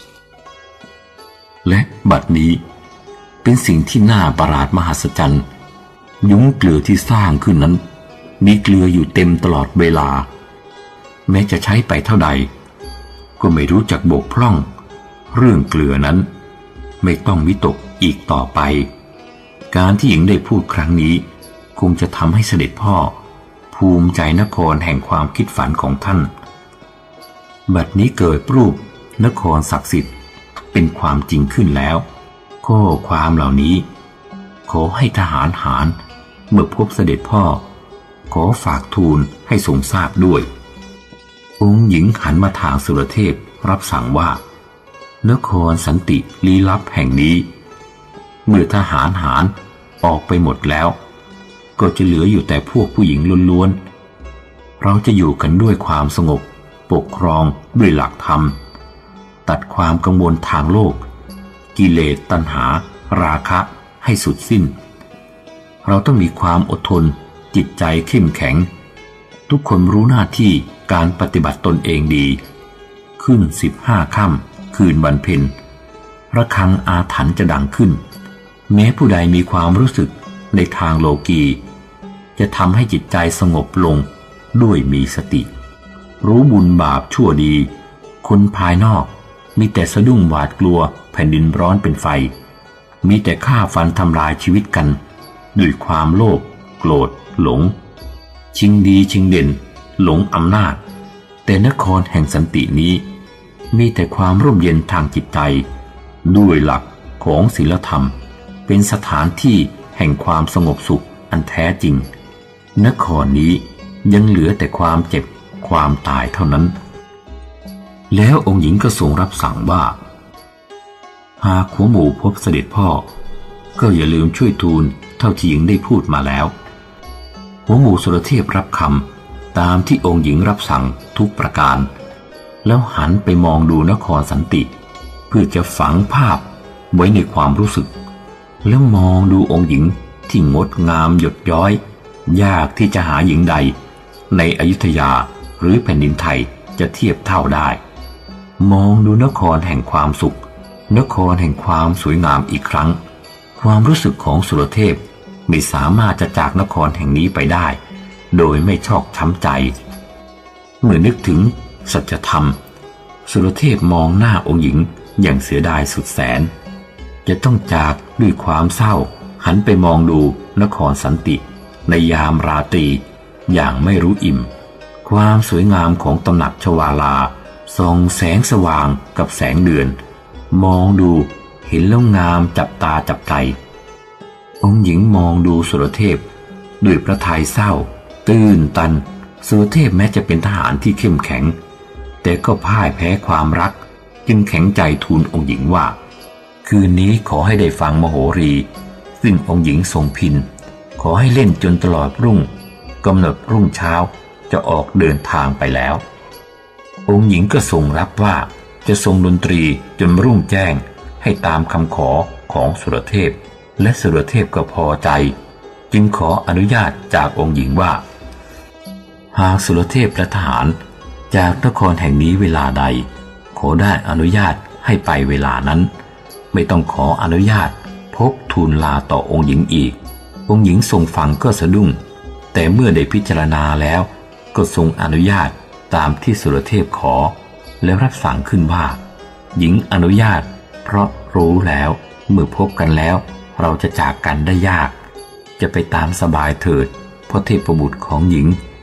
และบัดนี้เป็นสิ่งที่น่าประหลาดมหัศจรรย์ยุ้งเกลือที่สร้างขึ้นนั้นมีเกลืออยู่เต็มตลอดเวลาแม้จะใช้ไปเท่าใดก็ไม่รู้จักบกพร่องเรื่องเกลือนั้นไม่ต้องวิตกอีกต่อไปการที่หญิงได้พูดครั้งนี้คงจะทำให้เสด็จพ่อภูมิใจนครแห่งความคิดฝันของท่านบัดนี้เกิดรูปนครศักดิ์สิทธิ์เป็นความจริงขึ้นแล้วข้อความเหล่านี้ขอให้ทหารหารเมื่อพบเสด็จพ่อขอฝากทูลให้ทรงทราบด้วยองค์หญิงหันมาทางสุรเทพรับสั่งว่านครสันติลี้ลับแห่งนี้เมื่อทหารหารออกไปหมดแล้วก็จะเหลืออยู่แต่พวกผู้หญิงล้วนๆเราจะอยู่กันด้วยความสงบปกครองด้วยหลักธรรมตัดความกังวลทางโลกกิเลสตัณหาราคะให้สุดสิ้นเราต้องมีความอดทนจิตใจเข้มแข็งทุกคนรู้หน้าที่การปฏิบัติตนเองดีขึ้นสิบห้าค่ำคืนวันเพ็ญระฆังอาถรรพ์จะดังขึ้นแม้ผู้ใดมีความรู้สึกในทางโลกีจะทำให้จิตใจสงบลงด้วยมีสติรู้บุญบาปชั่วดีคนภายนอกมีแต่สะดุ้งหวาดกลัวแผ่นดินร้อนเป็นไฟมีแต่ฆ่าฟันทำลายชีวิตกันด้วยความโลภโกรธหลงชิงดีชิงเด่นหลงอำนาจแต่นครแห่งสันตินี้มีแต่ความร่มเย็นทางจิตใจด้วยหลักของศีลธรรมเป็นสถานที่แห่งความสงบสุขอันแท้จริงนครนี้ยังเหลือแต่ความเจ็บความตายเท่านั้นแล้วองค์หญิงก็ทรงรับสั่งว่าหากหัวหมู่พบเสด็จพ่อก็อย่าลืมช่วยทูลเท่าที่หญิงได้พูดมาแล้วหัวหมู่สุรเทพรับคำตามที่องค์หญิงรับสั่งทุกประการแล้วหันไปมองดูนครสันติเพื่อจะฝังภาพไว้ในความรู้สึกแล้วมองดูองค์หญิงที่งดงามหยดย้อยยากที่จะหาหญิงใดในอยุธยาหรือแผ่นดินไทยจะเทียบเท่าได้มองดูนครแห่งความสุขนครแห่งความสวยงามอีกครั้งความรู้สึกของสุรเทพไม่สามารถจะจากนครแห่งนี้ไปได้โดยไม่ชอกช้ำใจเมื่อนึกถึงสัจธรรมสุรเทพมองหน้าองค์หญิงอย่างเสียดายสุดแสนจะต้องจากด้วยความเศร้าหันไปมองดูนครสันติในยามราตรีอย่างไม่รู้อิ่มความสวยงามของตำหนักชวาลาส่องแสงสว่างกับแสงเดือนมองดูเห็นแล้วงามจับตาจับใจองค์หญิงมองดูสุรเทพด้วยพระทัยเศร้าตื้นตันสุรเทพแม้จะเป็นทหารที่เข้มแข็งแต่ก็พ่ายแพ้ความรักจึงแข็งใจทูลองค์หญิงว่าคืนนี้ขอให้ได้ฟังมโหรีซึ่งองค์หญิงทรงพินขอให้เล่นจนตลอดรุ่งกำหนดรุ่งเช้าจะออกเดินทางไปแล้วองค์หญิงก็ทรงรับว่าจะทรงดนตรีจนรุ่งแจ้งให้ตามคำขอของสุรเทพและสุรเทพก็พอใจจึงขออนุญาตจากองค์หญิงว่าหากสุรเทพและทหารจากนครแห่งนี้เวลาใดขอได้อนุญาตให้ไปเวลานั้นไม่ต้องขออนุญาตพบทูลลาต่อองค์หญิงอีกองค์หญิงทรงฟังก็สะดุ้งแต่เมื่อได้พิจารณาแล้วก็ทรงอนุญาตตามที่สุรเทพขอแล้วรับสั่งขึ้นว่าหญิงอนุญาตเพราะรู้แล้วเมื่อพบกันแล้วเราจะจากกันได้ยากจะไปตามสบายเถิดเพราะเทพบุตรของหญิง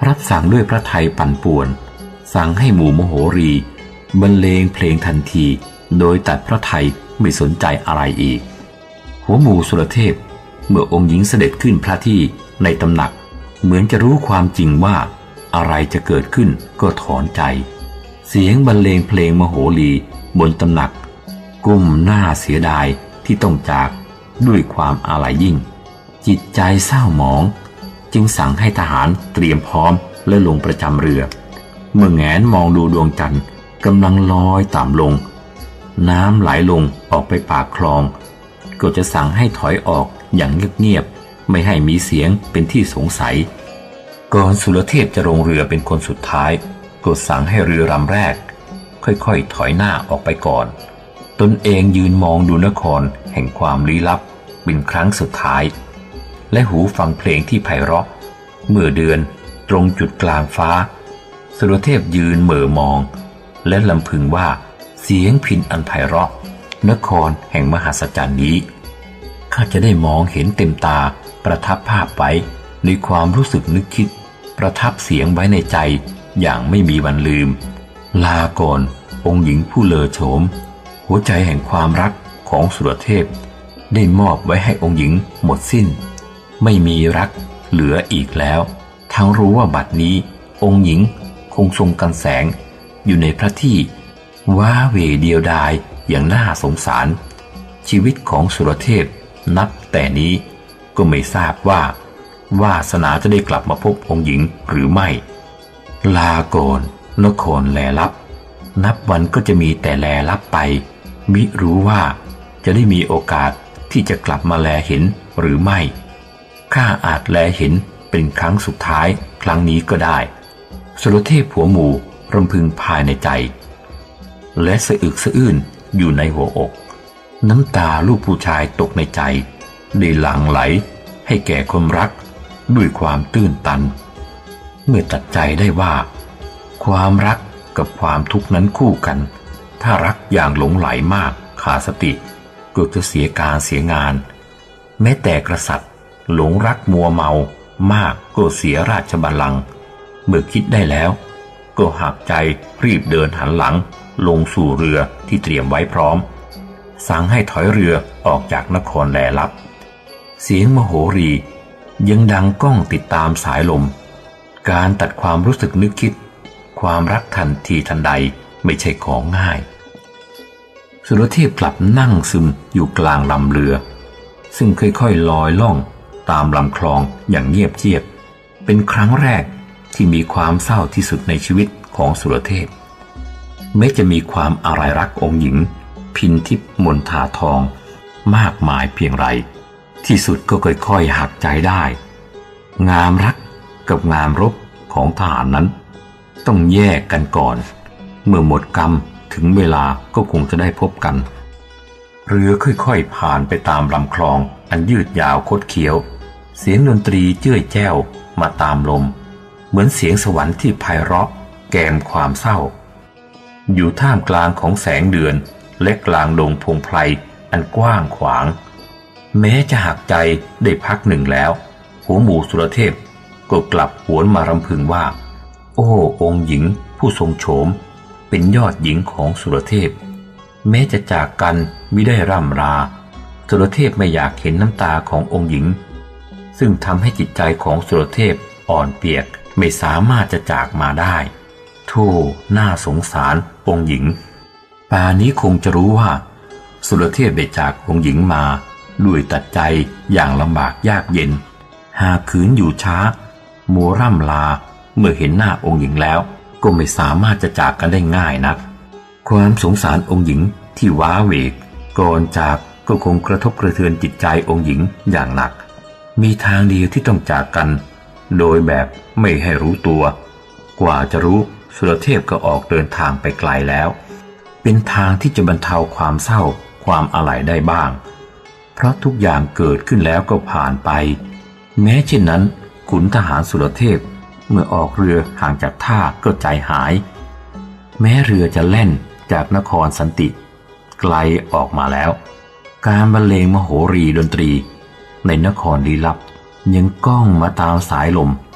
รับสั่งด้วยพระทัยปั่นป่วนสั่งให้หมู่มโหรีบรรเลงเพลงทันทีโดยตัดพระทัยไม่สนใจอะไรอีกหัวหมู่สุรเทพเมื่อองค์หญิงเสด็จขึ้นพระที่ในตำหนักเหมือนจะรู้ความจริงว่าอะไรจะเกิดขึ้นก็ถอนใจเสียงบรรเลงเพลงมโหรีบนตำหนักก้มหน้าเสียดายที่ต้องจากด้วยความอาลัยยิ่งจิตใจเศร้าหมองจึงสั่งให้ทหารเตรียมพร้อมและลงประจำเรือเมื่อแงนมองดูดวงจันทร์กำลังลอยต่ำลงน้ำไหลลงออกไปปากคลองก็จะสั่งให้ถอยออกอย่างเงียบๆไม่ให้มีเสียงเป็นที่สงสัยก่อนสุรเทพจะลงเรือเป็นคนสุดท้ายก็สั่งให้เรือลำแรกค่อยๆถอยหน้าออกไปก่อนตนเองยืนมองดูนครแห่งความลี้ลับเป็นครั้งสุดท้ายและหูฟังเพลงที่ไพเราะเมื่อเดือนตรงจุดกลางฟ้าสุรเทพยืนเหม่อมองและลำพึงว่าเสียงพิณอันไพเราะนครแห่งมหัศจรรย์นี้ข้าจะได้มองเห็นเต็มตาประทับภาพไว้ในความรู้สึกนึกคิดประทับเสียงไว้ในใจอย่างไม่มีวันลืมลาก่อนองค์หญิงผู้เลอโฉมหัวใจแห่งความรักของสุรเทพได้มอบไว้ให้องค์หญิงหมดสิ้นไม่มีรักเหลืออีกแล้วทั้งรู้ว่าบัดนี้องค์หญิงคงทรงกันแสงอยู่ในพระที่ว้าเหวเดียวดายอย่างน่าสงสารชีวิตของสุรเทพนับแต่นี้ก็ไม่ทราบว่าวาสนาจะได้กลับมาพบองค์หญิงหรือไม่ลาก่อนนครแลลับนับวันก็จะมีแต่แลลับไปมิรู้ว่าจะได้มีโอกาสที่จะกลับมาแลเห็นหรือไม่ข้าอาจแลเห็นเป็นครั้งสุดท้ายครั้งนี้ก็ได้สุรเทพหัวหมู่รำพึงภายในใจและสะอึกสะอื้นอยู่ในหัวอกน้ำตาลูกผู้ชายตกในใจได้หลั่งไหลให้แก่คนรักด้วยความตื้นตันเมื่อตัดใจได้ว่าความรักกับความทุกข์นั้นคู่กันถ้ารักอย่างหลงไหลมากขาดสติก็จะเสียการเสียงานแม้แต่กษัตริย์หลงรักมัวเมามากก็เสียราชบัลลังก์เมื่อคิดได้แล้วก็หักใจรีบเดินหันหลังลงสู่เรือที่เตรียมไว้พร้อมสั่งให้ถอยเรือออกจากนครแลลับเสียงมโหรียังดังก้องติดตามสายลมการตัดความรู้สึกนึกคิดความรักทันทีทันใดไม่ใช่ของง่ายสุรเทพกลับนั่งซึมอยู่กลางลำเรือซึ่งค่อยๆลอยล่องตามลำคลองอย่างเงียบเชียบเป็นครั้งแรกที่มีความเศร้าที่สุดในชีวิตของสุรเทพแม้จะมีความอาลัยรักองค์หญิงพินทิพย์มนทาทองมากมายเพียงไรที่สุดก็ค่อยๆหักใจได้งามรักกับงามรบของทหารนั้นต้องแยกกันก่อนเมื่อหมดกรรมถึงเวลาก็คงจะได้พบกันเรือค่อยๆผ่านไปตามลำคลองอันยืดยาวคดเคี้ยวเสียงดนตรีเจ้ยแจ้วมาตามลมเหมือนเสียงสวรรค์ที่ไพเราะแกมความเศร้าอยู่ท่ามกลางของแสงเดือนและกลางดงพงไพรอันกว้างขวางแม้จะหักใจได้พักหนึ่งแล้วหัวหมู่สุรเทพก็กลับหวนมารำพึงว่าโอ้องค์หญิงผู้ทรงโฉมเป็นยอดหญิงของสุรเทพแม้จะจากกันมิได้ร่ำราสุรเทพไม่อยากเห็นน้ำตาขององค์หญิงซึ่งทำให้จิตใจของสุรเทพอ่อนเปียกไม่สามารถจะจากมาได้โธ่น่าสงสารองค์หญิงป่านี้คงจะรู้ว่าสุรเทพได้จากองค์หญิงมาด้วยตัดใจอย่างลำบากยากเย็นหากขืนอยู่ช้ามัวร่ำลาเมื่อเห็นหน้าองค์หญิงแล้วก็ไม่สามารถจะจากกันได้ง่ายนักความสงสารองค์หญิงที่ว้าเหวก่อนจากก็คงกระทบกระเทือนจิตใจองค์หญิงอย่างหนักมีทางเดียวที่ต้องจากกันโดยแบบไม่ให้รู้ตัวกว่าจะรู้สุรเทพก็ออกเดินทางไปไกลแล้วเป็นทางที่จะบรรเทาความเศร้าความอาลัยได้บ้างเพราะทุกอย่างเกิดขึ้นแล้วก็ผ่านไปแม้เช่นนั้นขุนทหารสุรเทพเมื่อออกเรือห่างจากท่าก็ใจหายแม้เรือจะแล่นจากนครสันติไกลออกมาแล้วการบรรเลงมโหรีดนตรีในนครลี้ลับยังก้องมาตามสายลม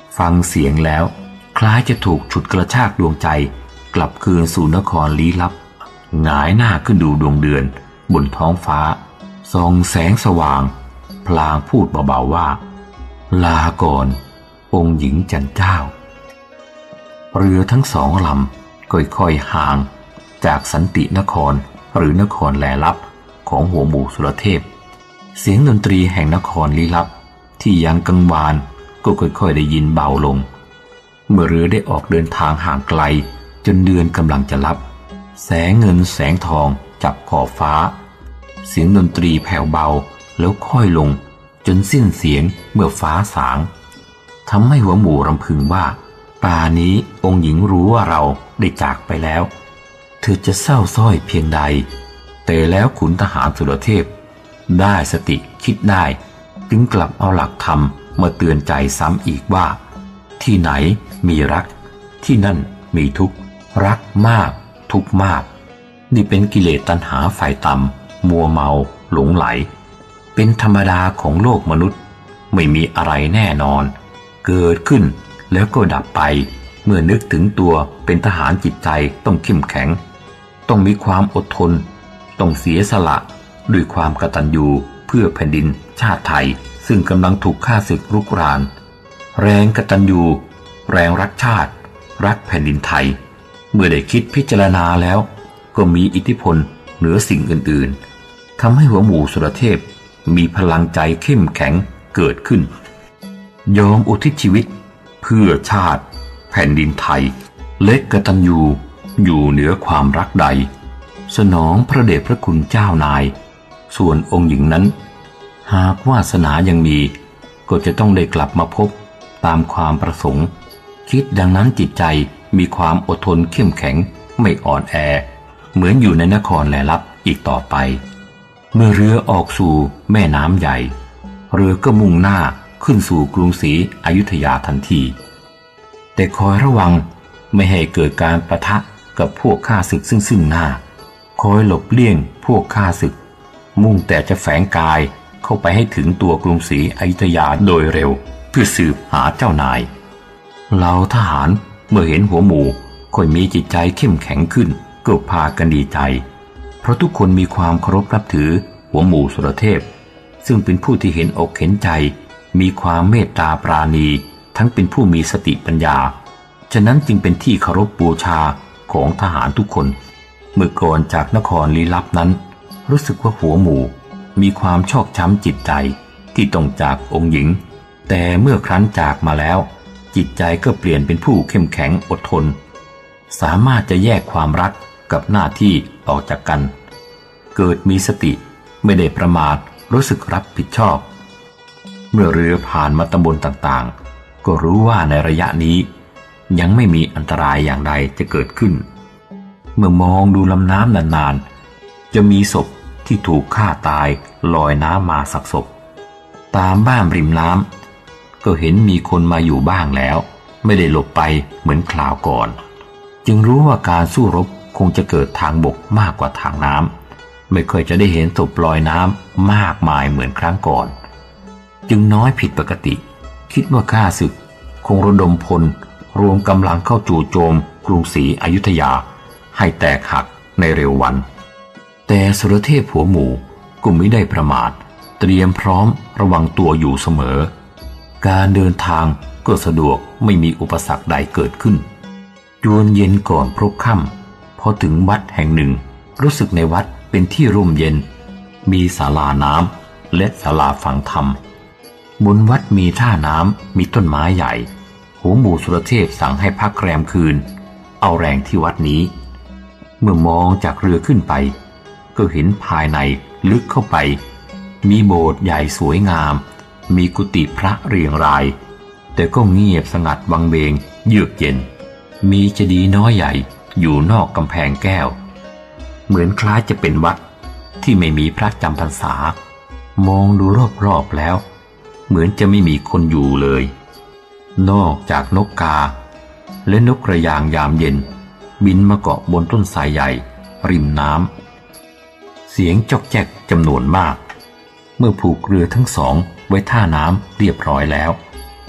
ฟังเสียงแล้วคล้ายจะถูกฉุดกระชากดวงใจกลับคืนสู่นครลี้ลับหงายหน้าขึ้นดูดวงเดือนบนท้องฟ้าส่องแสงสว่างพลางพูดเบาๆว่าลาก่อนองค์หญิงจันเจ้าเรือทั้งสองลำค่อยๆห่างจากสันตินครหรือนครแลลับของหัวหมู่สุรเทพเสียงดนตรีแห่งนครลี้ลับที่ยังกังวานก็ค่อยๆได้ยินเบาลงเมื่อเรือได้ออกเดินทางห่างไกลจนเดือนกำลังจะลับแสงเงินแสงทองจับขอบฟ้าเสียงดนตรีแผ่วเบาแล้วค่อยลงจนสิ้นเสียงเมื่อฟ้าสางทำให้หัวหมู่รำพึงว่าป่านี้องค์หญิงรู้ว่าเราได้จากไปแล้วเธอจะเศร้าส้อยเพียงใดแต่แล้วขุนทหารสุรเทพได้สติคิดได้จึงกลับเอาหลักธรรมมาเตือนใจซ้ำอีกว่าที่ไหนมีรักที่นั่นมีทุกข์รักมากทุกข์มากนี่เป็นกิเลสตัณหาฝ่ายต่ำมัวเมาหลงไหลเป็นธรรมดาของโลกมนุษย์ไม่มีอะไรแน่นอนเกิดขึ้นแล้วก็ดับไปเมื่อนึกถึงตัวเป็นทหารจิตใจต้องเข้มแข็งต้องมีความอดทนต้องเสียสละด้วยความกตัญญูเพื่อแผ่นดินชาติไทยซึ่งกำลังถูกฆ่าศึกรุกรานแรงกตัญญูแรงรักชาติรักแผ่นดินไทยเมื่อได้คิดพิจารณาแล้วก็มีอิทธิพลเหนือสิ่งอื่นๆทำให้หัวหมู่สุรเทพมีพลังใจเข้มแข็งเกิดขึ้นยอมอุทิศชีวิตเพื่อชาติแผ่นดินไทยเล็กกตัญญูอยู่เหนือความรักใดสนองพระเดชพระคุณเจ้านายส่วนองค์หญิงนั้นหากวาสนายังมีก็จะต้องได้กลับมาพบตามความประสงค์คิดดังนั้นจิตใจมีความอดทนเข้มแข็งไม่อ่อนแอเหมือนอยู่ในนครแลลับอีกต่อไปเมื่อเรือออกสู่แม่น้ำใหญ่เรือก็มุ่งหน้าขึ้นสู่กรุงศรีอยุธยาทันทีแต่คอยระวังไม่ให้เกิดการปะทะกับพวกข้าศึกซึ่งซึ่งหน้าคอยหลบเลี่ยงพวกข้าศึกมุ่งแต่จะแฝงกายเข้าไปให้ถึงตัวกรุงศรีอยุธยาโดยเร็วเพื่อสืบหาเจ้านายเหล่าทหารเมื่อเห็นหัวหมู่ค่อยมีจิตใจเข้มแข็งขึ้นก็พากันดีใจเพราะทุกคนมีความเคารพนับถือหัวหมู่สุรเทพซึ่งเป็นผู้ที่เห็นอกเห็นใจมีความเมตตาปราณีทั้งเป็นผู้มีสติปัญญาฉะนั้นจึงเป็นที่เคารพบูชาของทหารทุกคนเมื่อก่อนจากนครลี้ลับนั้นรู้สึกว่าหัวหมู่มีความชอกช้ำจิตใจที่ต้องจากองค์หญิงแต่เมื่อครั้นจากมาแล้วจิตใจก็เปลี่ยนเป็นผู้เข้มแข็งอดทนสามารถจะแยกความรักกับหน้าที่ออกจากกันเกิดมีสติไม่ได้ประมาทรู้สึกรับผิดชอบเมื่อเรือผ่านมาตำบลต่างๆก็รู้ว่าในระยะนี้ยังไม่มีอันตรายอย่างใดจะเกิดขึ้นเมื่อมองดูลำน้ำนานๆจะมีศพที่ถูกฆ่าตายลอยน้ำมาสักศพตามบ้านริมน้ำก็เห็นมีคนมาอยู่บ้างแล้วไม่ได้หลบไปเหมือนคราวก่อนจึงรู้ว่าการสู้รบคงจะเกิดทางบกมากกว่าทางน้ำไม่เคยจะได้เห็นศพลอยน้ำมากมายเหมือนครั้งก่อนจึงน้อยผิดปกติคิดว่าข้าศึกคงระดมพลรวมกำลังเข้าจู่โจมกรุงศรีอยุธยาให้แตกหักในเร็ววันแต่สุรเทพหัวหมู่ก็ไม่ได้ประมาทเตรียมพร้อมระวังตัวอยู่เสมอการเดินทางก็สะดวกไม่มีอุปสรรคใดเกิดขึ้นจวนเย็นก่อนพลบค่ำพอถึงวัดแห่งหนึ่งรู้สึกในวัดเป็นที่ร่มเย็นมีศาลาน้ำและศาลาฝังธรรมบนวัดมีท่าน้ำมีต้นไม้ใหญ่หัวหมู่สุรเทพสั่งให้พักแรมคืนเอาแรงที่วัดนี้เมื่อมองจากเรือขึ้นไปก็เห็นภายในลึกเข้าไปมีโบสถ์ใหญ่สวยงามมีกุฏิพระเรียงรายแต่ก็เงียบสงัดวังเวงเยือกเย็นมีเจดีย์น้อยใหญ่อยู่นอกกำแพงแก้วเหมือนคล้ายจะเป็นวัดที่ไม่มีพระจำพรรษามองดูรอบๆแล้วเหมือนจะไม่มีคนอยู่เลยนอกจากนกกาและนกกระยางยามเย็นบินมาเกาะบนต้นไทรใหญ่ริมน้ำเสียงจอกแจ๊กจำนวนมากเมื่อผูกเรือทั้งสองไว้ท่าน้ำเรียบร้อยแล้ว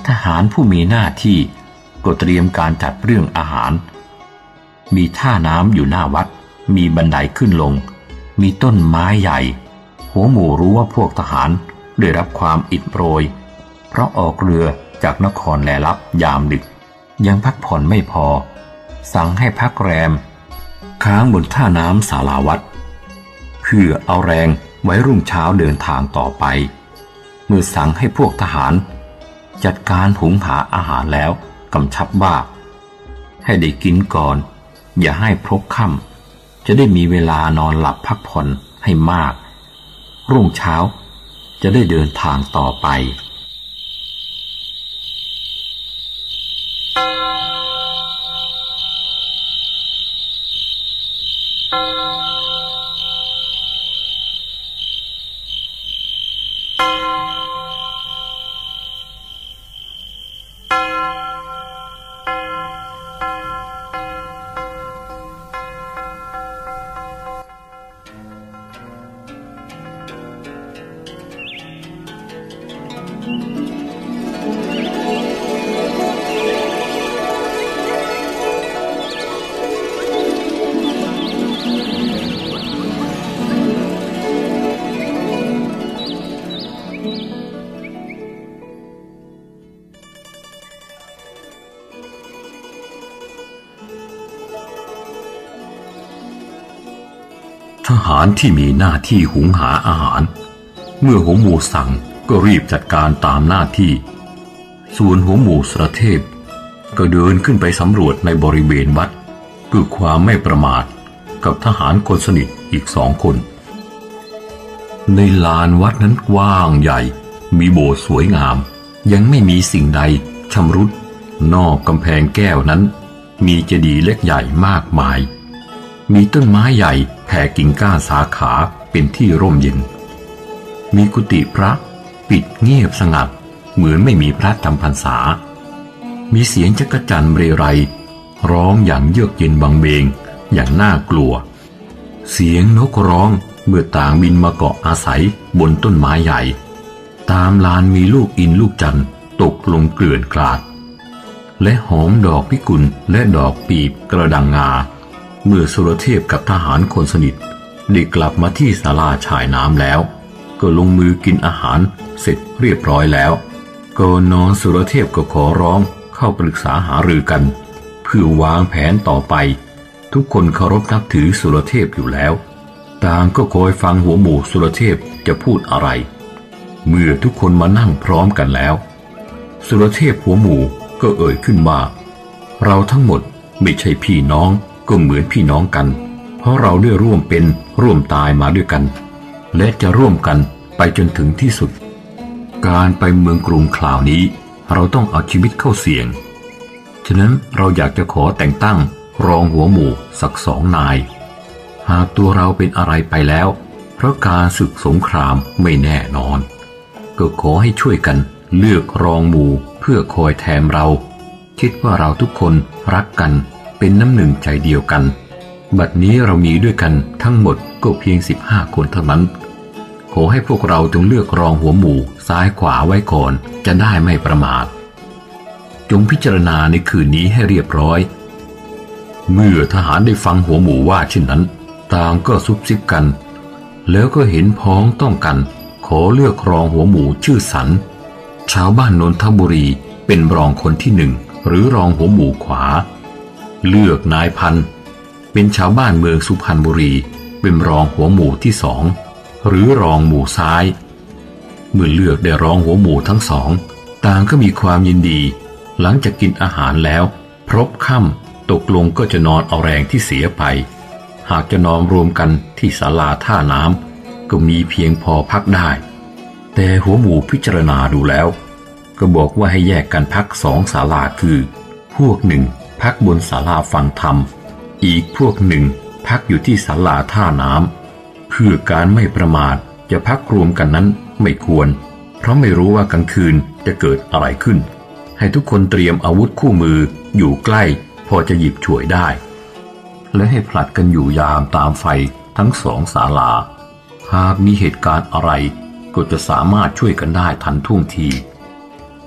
ทหารผู้มีหน้าที่ก็เตรียมการจัดเรื่องอาหารมีท่าน้ำอยู่หน้าวัดมีบันไดขึ้นลงมีต้นไม้ใหญ่หัวหมู่รู้ว่าพวกทหารได้รับความอิดโรยเพราะออกเรือจากนครแลลับยามดึกยังพักผ่อนไม่พอสั่งให้พักแรมค้างบนท่าน้ำศาลาวัดเพื่อเอาแรงไว้รุ่งเช้าเดินทางต่อไปเมื่อสั่งให้พวกทหารจัดการหุงหาอาหารแล้วกำชับว่าให้ได้กินก่อนอย่าให้พลบค่ำจะได้มีเวลานอนหลับพักผ่อนให้มากรุ่งเช้าจะได้เดินทางต่อไปทหารที่มีหน้าที่หุงหาอาหารเมื่อหัวหมู่สั่งก็รีบจัดการตามหน้าที่ส่วนหัวหมู่สุรเทพก็เดินขึ้นไปสำรวจในบริเวณวัดเพื่อความไม่ประมาทกับทหารคนสนิทอีกสองคนในลานวัดนั้นกว้างใหญ่มีโบสถ์สวยงามยังไม่มีสิ่งใดชำรุดนอกกำแพงแก้วนั้นมีเจดีย์เล็กใหญ่มากมายมีต้นไม้ใหญ่แผ่กิ่งก้านสาขาเป็นที่ร่มเย็นมีกุฏิพระปิดเงียบสงัดเหมือนไม่มีพระจำพรรษามีเสียงจักจั่นเรไรร้องอย่างเยือกเย็นบังเบงอย่างน่ากลัวเสียงนกร้องเมื่อต่างบินมาเกาะอาศัยบนต้นไม้ใหญ่ตามลานมีลูกอินลูกจันทร์ตกลงเกลื่อนกลาดและหอมดอกพิกุลและดอกปีบกระดังงาเมื่อสุรเทพกับทหารคนสนิทได้กลับมาที่ศาลาชายน้ำแล้วก็ลงมือกินอาหารเสร็จเรียบร้อยแล้วก่อนนอนสุรเทพก็ขอร้องเข้าปรึกษาหารือกันเพื่อวางแผนต่อไปทุกคนเคารพนับถือสุรเทพอยู่แล้วต่างก็คอยฟังหัวหมู่สุรเทพจะพูดอะไรเมื่อทุกคนมานั่งพร้อมกันแล้วสุรเทพหัวหมู่ก็เอ่ยขึ้นว่าเราทั้งหมดไม่ใช่พี่น้องก็เหมือนพี่น้องกันเพราะเราได้ร่วมเป็นร่วมตายมาด้วยกันและจะร่วมกันไปจนถึงที่สุดการไปเมืองกรุงคราวนี้เราต้องเอาชีวิตเข้าเสี่ยงฉะนั้นเราอยากจะขอแต่งตั้งรองหัวหมู่สักสองนายหากตัวเราเป็นอะไรไปแล้วเพราะการศึกสงครามไม่แน่นอนก็ขอให้ช่วยกันเลือกรองหมู่เพื่อคอยแทนเราคิดว่าเราทุกคนรักกันเป็นน้ำหนึ่งใจเดียวกันบัดนี้เรามีด้วยกันทั้งหมดก็เพียงสิบห้าคนเท่านั้นขอให้พวกเราจงเลือกรองหัวหมู่ซ้ายขวาไว้ก่อนจะได้ไม่ประมาทจงพิจารณาในคืนนี้ให้เรียบร้อยเมื่อทหารได้ฟังหัวหมู่ว่าเช่นนั้นต่างก็ซุบซิบกันแล้วก็เห็นพ้องต้องกันขอเลือกรองหัวหมู่ชื่อสันชาวบ้านนนทบุรีเป็นรองคนที่หนึ่งหรือรองหัวหมู่ขวาเลือกนายพันธุ์เป็นชาวบ้านเมืองสุพรรณบุรีเป็นรองหัวหมู่ที่สองหรือรองหมู่ซ้ายเมื่อเลือกได้รองหัวหมู่ทั้งสองต่างก็มีความยินดีหลังจากกินอาหารแล้วพรบค่ำตกลงก็จะนอนเอาแรงที่เสียไปหากจะนอนรวมกันที่ศาลาท่าน้ำก็มีเพียงพอพักได้แต่หัวหมู่พิจารณาดูแล้วก็บอกว่าให้แยกกันพักสองศาลาคือพวกหนึ่งพักบนศาลาฟังธรรมอีกพวกหนึ่งพักอยู่ที่ศาลาท่าน้ำเพื่อการไม่ประมาทจะพักรวมกันนั้นไม่ควรเพราะไม่รู้ว่ากลางคืนจะเกิดอะไรขึ้นให้ทุกคนเตรียมอาวุธคู่มืออยู่ใกล้พอจะหยิบฉวยได้และให้ผลัดกันอยู่ยามตามไฟทั้งสองศาลาหากมีเหตุการณ์อะไรก็จะสามารถช่วยกันได้ทันท่วงที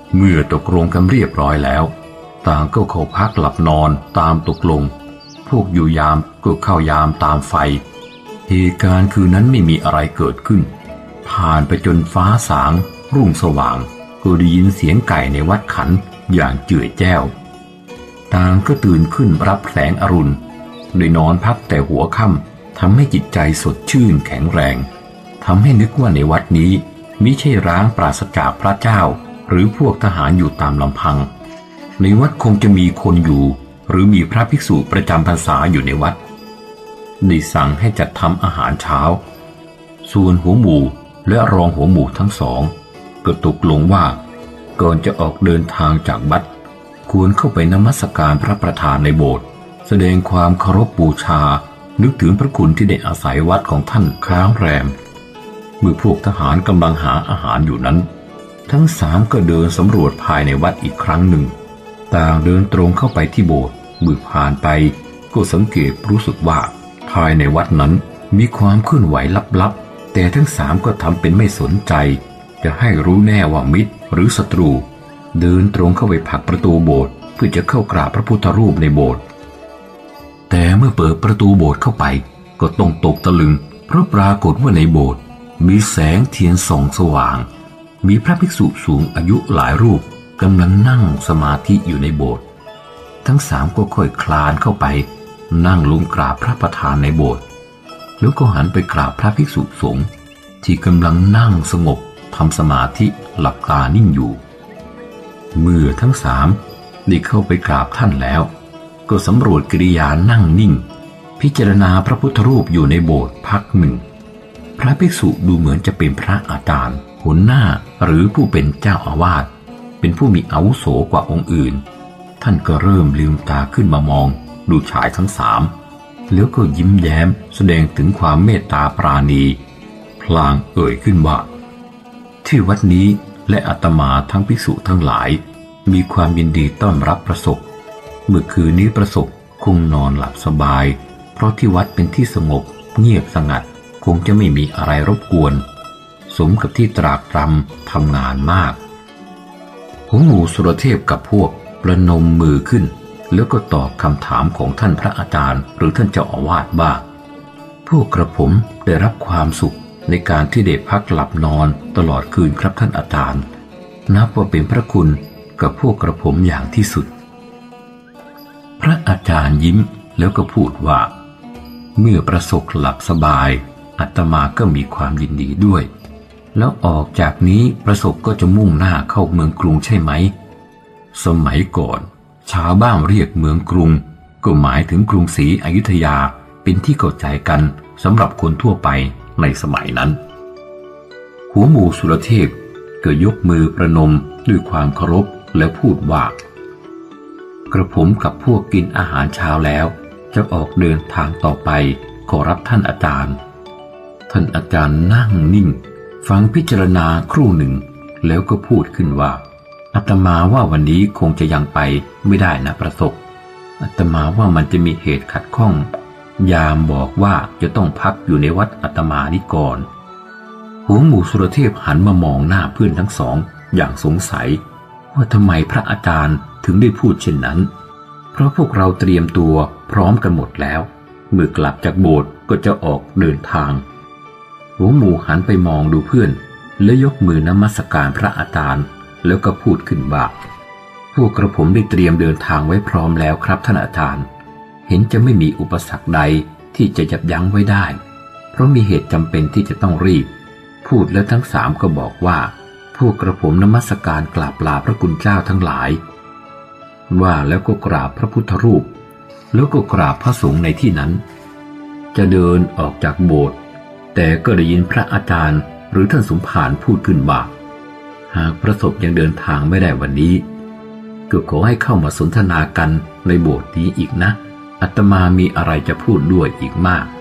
เมื่อตกลงกันเรียบร้อยแล้วต่างก็เข้าพักหลับนอนตามตกลงพวกอยู่ยามก็เข้ายามตามไฟเหตุการณ์คืนนั้นไม่มีอะไรเกิดขึ้นผ่านไปจนฟ้าสางรุ่งสว่างก็ได้ยินเสียงไก่ในวัดขันอย่างเจือแจ้วต่างก็ตื่นขึ้นรับแสงอรุณโดยนอนพักแต่หัวค่ำทำให้จิตใจสดชื่นแข็งแรงทำให้นึกว่าในวัดนี้มิใช่ร้างปราศจากพระเจ้าหรือพวกทหารอยู่ตามลำพังในวัดคงจะมีคนอยู่หรือมีพระภิกษุประจำพรรษาอยู่ในวัดได้สั่งให้จัดทำอาหารเช้าส่วนหัวหมู่และรองหัวหมู่ทั้งสองก็ตกลงว่าก่อนจะออกเดินทางจากวัดควรเข้าไปนมัสการพระประธานในโบสถ์แสดงความเคารพบูชานึกถึงพระคุณที่ได้อาศัยวัดของท่านค้างแรมเมื่อพวกทหารกำลังหาอาหารอยู่นั้นทั้งสามก็เดินสำรวจภายในวัดอีกครั้งหนึ่งต่างเดินตรงเข้าไปที่โบสถ์เมื่อผ่านไปก็สังเกตรู้สึกว่าภายในวัดนั้นมีความเคลื่อนไหวลับๆแต่ทั้งสามก็ทำเป็นไม่สนใจจะให้รู้แน่ว่ามิตรหรือศัตรูเดินตรงเข้าไปผลักประตูโบสถ์เพื่อจะเข้ากราบพระพุทธรูปในโบสถ์แต่เมื่อเปิดประตูโบสถ์เข้าไปก็ต้องตกตะลึงเพราะปรากฏว่าในโบสถ์มีแสงเทียนส่องสว่างมีพระภิกษุสูงอายุหลายรูปกำลังนั่งสมาธิอยู่ในโบสถ์ทั้งสามก็ค่อยคลานเข้าไปนั่งลงกราบพระประธานในโบสถ์แล้วก็หันไปกราบพระภิกษุสงฆ์ที่กำลังนั่งสงบทำสมาธิหลับตานิ่งอยู่เมื่อทั้งสามได้เข้าไปกราบท่านแล้วก็สำรวจกิริยานั่งนิ่งพิจารณาพระพุทธรูปอยู่ในโบสถ์พักหนึ่งพระภิกษุดูเหมือนจะเป็นพระอาจารย์หัวหน้าหรือผู้เป็นเจ้าอาวาสเป็นผู้มีอาวุโสกว่าองค์อื่นท่านก็เริ่มลืมตาขึ้นมามองดูชายทั้งสามแล้วก็ยิ้มแย้มแสดงถึงความเมตตาปราณีพลางเอ่ยขึ้นว่าที่วัดนี้และอาตมาทั้งภิกษุทั้งหลายมีความยินดีต้อนรับประสบเมื่อคืนนี้ประสบคงนอนหลับสบายเพราะที่วัดเป็นที่สงบเงียบสงัดคงจะไม่มีอะไรรบกวนสมกับที่ตรากตรำทำงานมากหัวหมู่สุรเทพกับพวกประนมมือขึ้นแล้วก็ตอบคำถามของท่านพระอาจารย์หรือท่านเจ้าอาวาสว่าพวกกระผมได้รับความสุขในการที่ได้พักหลับนอนตลอดคืนครับท่านอาจารย์นับว่าเป็นพระคุณกับพวกกระผมอย่างที่สุดพระอาจารย์ยิ้มแล้วก็พูดว่าเมื่อประสบหลับสบายอาตมาก็มีความยินดีด้วยแล้วออกจากนี้ประสบก็จะมุ่งหน้าเข้าเมืองกรุงใช่ไหมสมัยก่อนชาวบ้านเรียกเมืองกรุงก็หมายถึงกรุงศรีอยุธยาเป็นที่เข้าใจกันสำหรับคนทั่วไปในสมัยนั้นหัวหมู่สุรเทพก็ยกมือประนมด้วยความเคารพแล้วพูดว่ากระผมกับพวกกินอาหารเช้าแล้วจะออกเดินทางต่อไปขอรับท่านอาจารย์ท่านอาจารย์นั่งนิ่งฟังพิจารณาครู่หนึ่งแล้วก็พูดขึ้นว่าอาตมาว่าวันนี้คงจะยังไปไม่ได้นะประสบอาตมาว่ามันจะมีเหตุขัดข้องยามบอกว่าจะต้องพักอยู่ในวัดอาตมานี้ก่อนหัวหมู่สุรเทพหันมามองหน้าเพื่อนทั้งสองอย่างสงสัยว่าทำไมพระอาจารย์ถึงได้พูดเช่นนั้นเพราะพวกเราเตรียมตัวพร้อมกันหมดแล้วเมื่อกลับจากโบสถ์ก็จะออกเดินทางหัวหมู่หันไปมองดูเพื่อนและยกมือนมัสการพระอาจารย์แล้วก็พูดขึ้นว่าพวกกระผมได้เตรียมเดินทางไว้พร้อมแล้วครับท่านอาจารย์เห็นจะไม่มีอุปสรรคใดที่จะยับยั้งไว้ได้เพราะมีเหตุจำเป็นที่จะต้องรีบพูดแล้วทั้งสามก็บอกว่าพวกกระผมนมัสการกราบลาพระคุณเจ้าทั้งหลายว่าแล้วก็กราบพระพุทธรูปแล้วก็กราบพระสงฆ์ในที่นั้นจะเดินออกจากโบสถ์แต่ก็ได้ยินพระอาจารย์หรือท่านสมภารพูดขึ้นว่าหากประสบยังเดินทางไม่ได้วันนี้ก็ขอให้เข้ามาสนทนากันในโบสถ์นี้อีกนะอาตมามีอะไรจะพูดด้วยอีกมาก